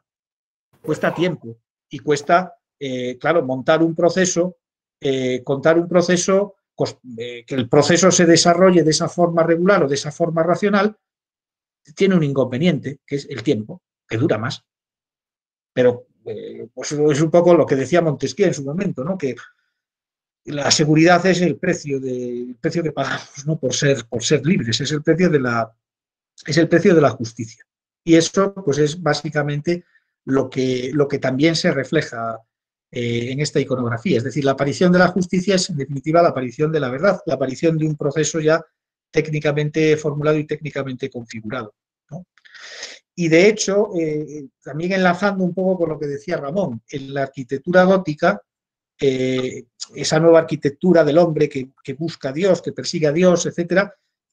tiempo y cuesta, claro, montar un proceso, contar un proceso, que el proceso se desarrolle de esa forma regular o de esa forma racional, tiene un inconveniente, que es el tiempo, que dura más. Pero pues es un poco lo que decía Montesquieu en su momento, ¿no? Que la seguridad es el precio que pagamos, ¿no? por ser libres, es el precio de la justicia. Y eso pues es básicamente lo que también se refleja en esta iconografía. Es decir, la aparición de la justicia es en definitiva la aparición de la verdad, la aparición de un proceso ya técnicamente formulado y técnicamente configurado, ¿no? Y de hecho, también enlazando un poco con lo que decía Ramón, en la arquitectura gótica, esa nueva arquitectura del hombre que busca a Dios, que persigue a Dios, etcétera,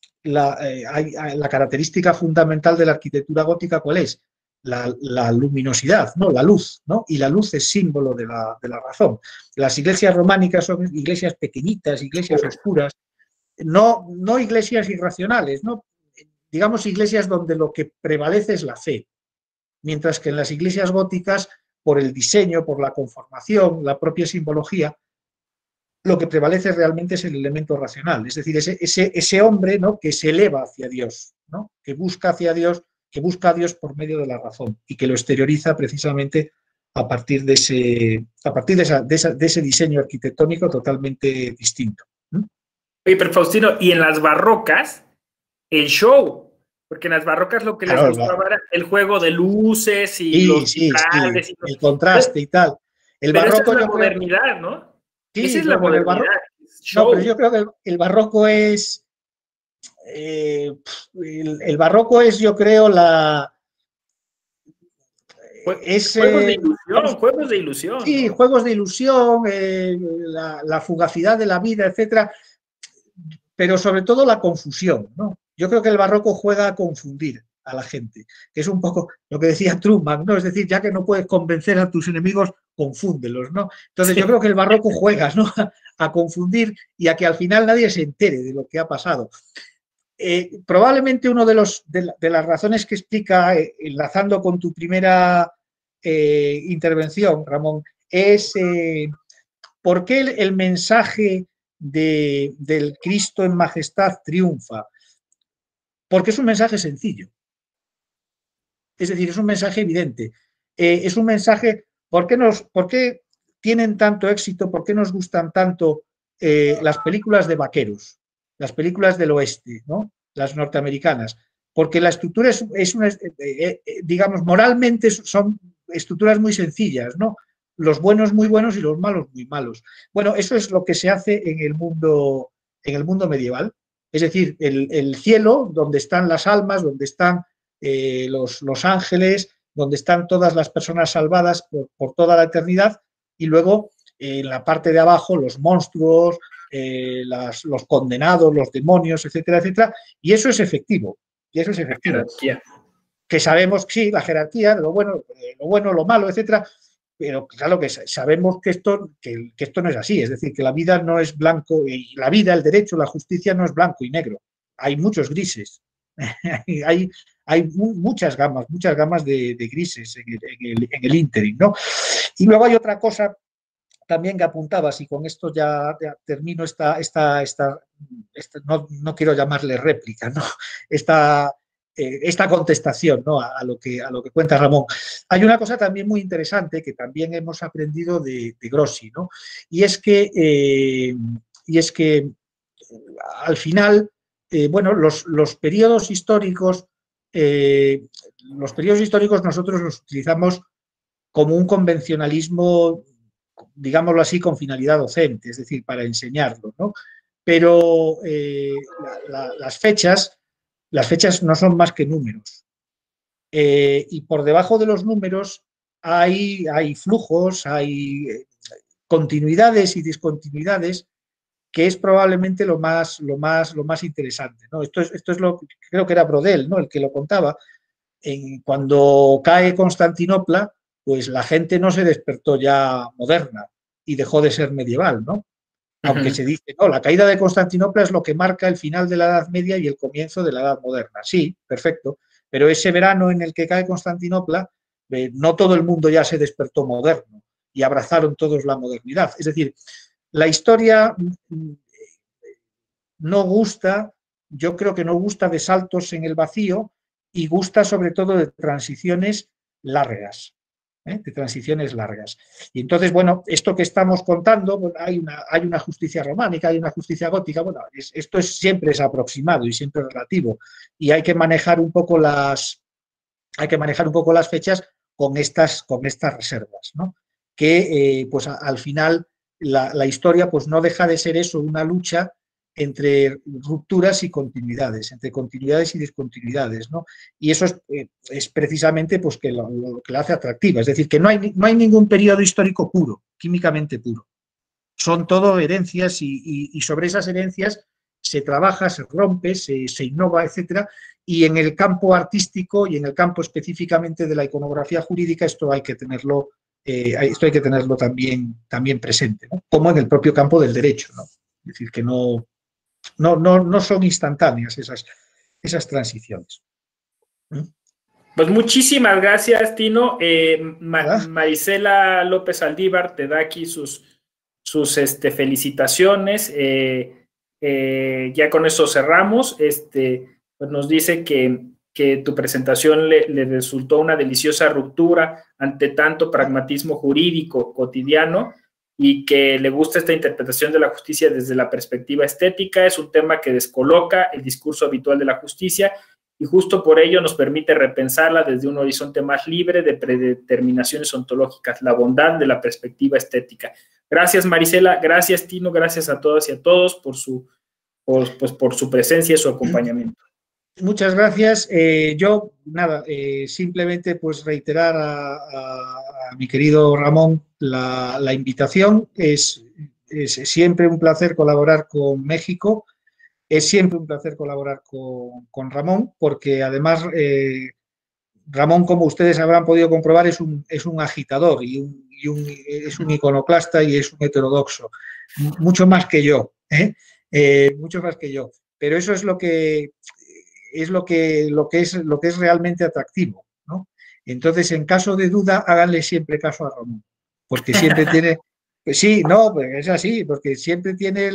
la característica fundamental de la arquitectura gótica, ¿cuál es? La luminosidad, ¿no? La luz, ¿no? Y la luz es símbolo de la razón. Las iglesias románicas son iglesias pequeñitas, iglesias oscuras, no iglesias irracionales, ¿no? Digamos iglesias donde lo que prevalece es la fe, mientras que en las iglesias góticas, por el diseño, por la conformación, la propia simbología, lo que prevalece realmente es el elemento racional, es decir, ese hombre, ¿no? Que se eleva hacia Dios, ¿no? Que busca hacia Dios, que busca a Dios por medio de la razón y que lo exterioriza precisamente a partir de ese diseño arquitectónico totalmente distinto. Oye, pero Faustino, y en las barrocas, el show, porque en las barrocas lo que les gustaba era el juego de luces y los vitrales. Sí, el contraste y tal. Pero esa es la modernidad, ¿no? Sí, esa es la modernidad. No, pero yo creo que el barroco es... el barroco es, yo creo, juegos de ilusión. Sí, ¿no? Juegos de ilusión, la fugacidad de la vida, etcétera, pero sobre todo la confusión, ¿no? Yo creo que el barroco juega a confundir. a la gente, que es un poco lo que decía Truman, ¿no? Es decir, ya que no puedes convencer a tus enemigos, confúndelos, ¿no? Entonces yo creo que el barroco juega, ¿no? A confundir y a que al final nadie se entere de lo que ha pasado. Probablemente uno de las razones que explica, enlazando con tu primera intervención, Ramón, es por qué el mensaje del Cristo en majestad triunfa. Porque es un mensaje sencillo. Es decir, es un mensaje evidente. Es un mensaje, ¿por qué tienen tanto éxito? ¿Por qué nos gustan tanto las películas de vaqueros? Las películas del oeste, ¿no? Las norteamericanas. Porque la estructura digamos, moralmente son estructuras muy sencillas, ¿no? Los buenos muy buenos y los malos muy malos. Bueno, eso es lo que se hace en el mundo medieval. Es decir, el cielo, donde están las almas, donde están los ángeles, donde están todas las personas salvadas por toda la eternidad, y luego en la parte de abajo los monstruos, los condenados, los demonios, etcétera, etcétera, y eso es efectivo. Y eso es efectivo. Que sabemos, sí, la jerarquía, lo bueno, lo malo, etcétera, pero claro que sabemos que esto no es así, es decir, que la vida no es blanco, y la vida, el derecho, la justicia no es blanco y negro, hay muchos grises, hay muchas gamas de grises en el ínterin, ¿no? Y luego hay otra cosa también que apuntabas, y con esto ya termino no quiero llamarle réplica, ¿no? Esta contestación, ¿no? a lo que cuenta Ramón. Hay una cosa también muy interesante que también hemos aprendido de Grossi, ¿no? Y es que al final, bueno, los periodos históricos nosotros los utilizamos como un convencionalismo, digámoslo así, con finalidad docente, es decir, para enseñarlo, ¿no? Pero las fechas no son más que números. Y por debajo de los números hay flujos, hay continuidades y discontinuidades, que es probablemente lo más interesante, ¿no? Esto es creo que era Brodel, ¿no? El que lo contaba. Cuando cae Constantinopla, pues la gente no se despertó ya moderna y dejó de ser medieval, ¿no? Aunque se dice, no, la caída de Constantinopla es lo que marca el final de la Edad Media y el comienzo de la Edad Moderna. Sí, perfecto, pero ese verano en el que cae Constantinopla, no todo el mundo ya se despertó moderno y abrazaron todos la modernidad. Es decir, la historia no gusta, yo creo que no gusta de saltos en el vacío y gusta sobre todo de transiciones largas. De transiciones largas. Y entonces, bueno, esto que estamos contando, bueno, hay una justicia románica, hay una justicia gótica, bueno, esto siempre es aproximado y siempre relativo, y hay que manejar un poco las fechas con estas reservas, ¿no? Que pues al final la historia pues no deja de ser eso, una lucha entre rupturas y continuidades, entre continuidades y discontinuidades, ¿no? Y eso es precisamente pues, lo que la hace atractiva, es decir, que no hay ningún periodo histórico puro, químicamente puro. Son todo herencias y sobre esas herencias se trabaja, se rompe, se innova, etcétera, y en el campo artístico y en el campo específicamente de la iconografía jurídica esto hay que tenerlo también presente, ¿no? Como en el propio campo del derecho, ¿no? Es decir, que no son instantáneas esas transiciones. Pues muchísimas gracias, Tino. Marisela López Aldívar te da aquí sus felicitaciones. Ya con eso cerramos. Pues nos dice que tu presentación le resultó una deliciosa ruptura ante tanto pragmatismo jurídico cotidiano y que le gusta esta interpretación de la justicia desde la perspectiva estética. Es un tema que descoloca el discurso habitual de la justicia y justo por ello nos permite repensarla desde un horizonte más libre de predeterminaciones ontológicas, la bondad de la perspectiva estética. Gracias, Marisela, gracias, Tino, gracias a todas y a todos por su presencia y su acompañamiento. Muchas gracias. Yo, nada, simplemente pues reiterar a mi querido Ramón la invitación. Es siempre un placer colaborar con México Es siempre un placer colaborar con Ramón, porque además Ramón, como ustedes habrán podido comprobar, es un agitador es un iconoclasta y es un heterodoxo, mucho más que yo, mucho más que yo. Pero eso es lo que es realmente atractivo, ¿no? Entonces, en caso de duda, háganle siempre caso a Ramón, porque siempre tiene, pues sí, no, pues es así, porque siempre tiene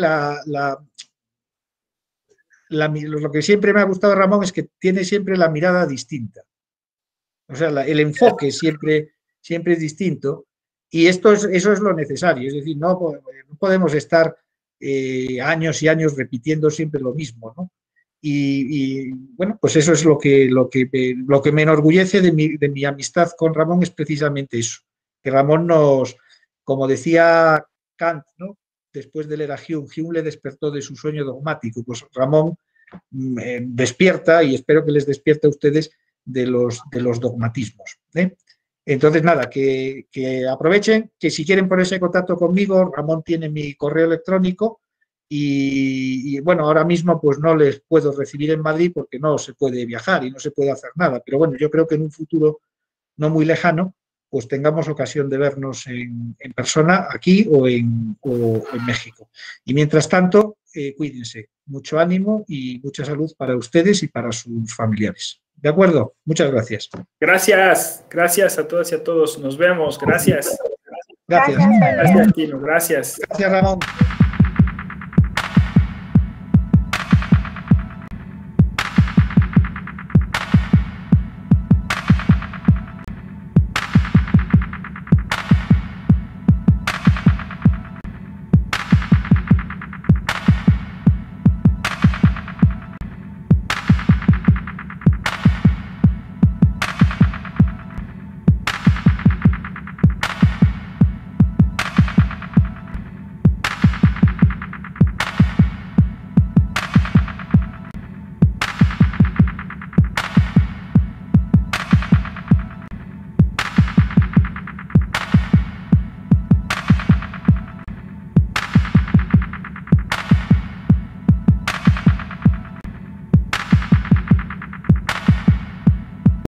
lo que siempre me ha gustado de Ramón es que tiene siempre la mirada distinta. O sea, el enfoque siempre es distinto y eso es lo necesario. Es decir, no podemos estar años y años repitiendo siempre lo mismo, ¿no? Bueno, pues eso es lo que me enorgullece de mi amistad con Ramón, es precisamente eso. Que Ramón como decía Kant, ¿no? Después de leer a Hume le despertó de su sueño dogmático. Pues Ramón despierta, y espero que les despierte a ustedes, de los dogmatismos. Entonces, nada, que aprovechen, que si quieren ponerse en contacto conmigo, Ramón tiene mi correo electrónico y bueno, ahora mismo pues no les puedo recibir en Madrid porque no se puede viajar y no se puede hacer nada, pero bueno, yo creo que en un futuro no muy lejano pues tengamos ocasión de vernos en persona aquí o en México. Y mientras tanto, cuídense, mucho ánimo y mucha salud para ustedes y para sus familiares. ¿De acuerdo? Muchas gracias. Gracias a todas y a todos. Nos vemos. Gracias. Gracias. Gracias, Tino. Gracias. Gracias, Ramón.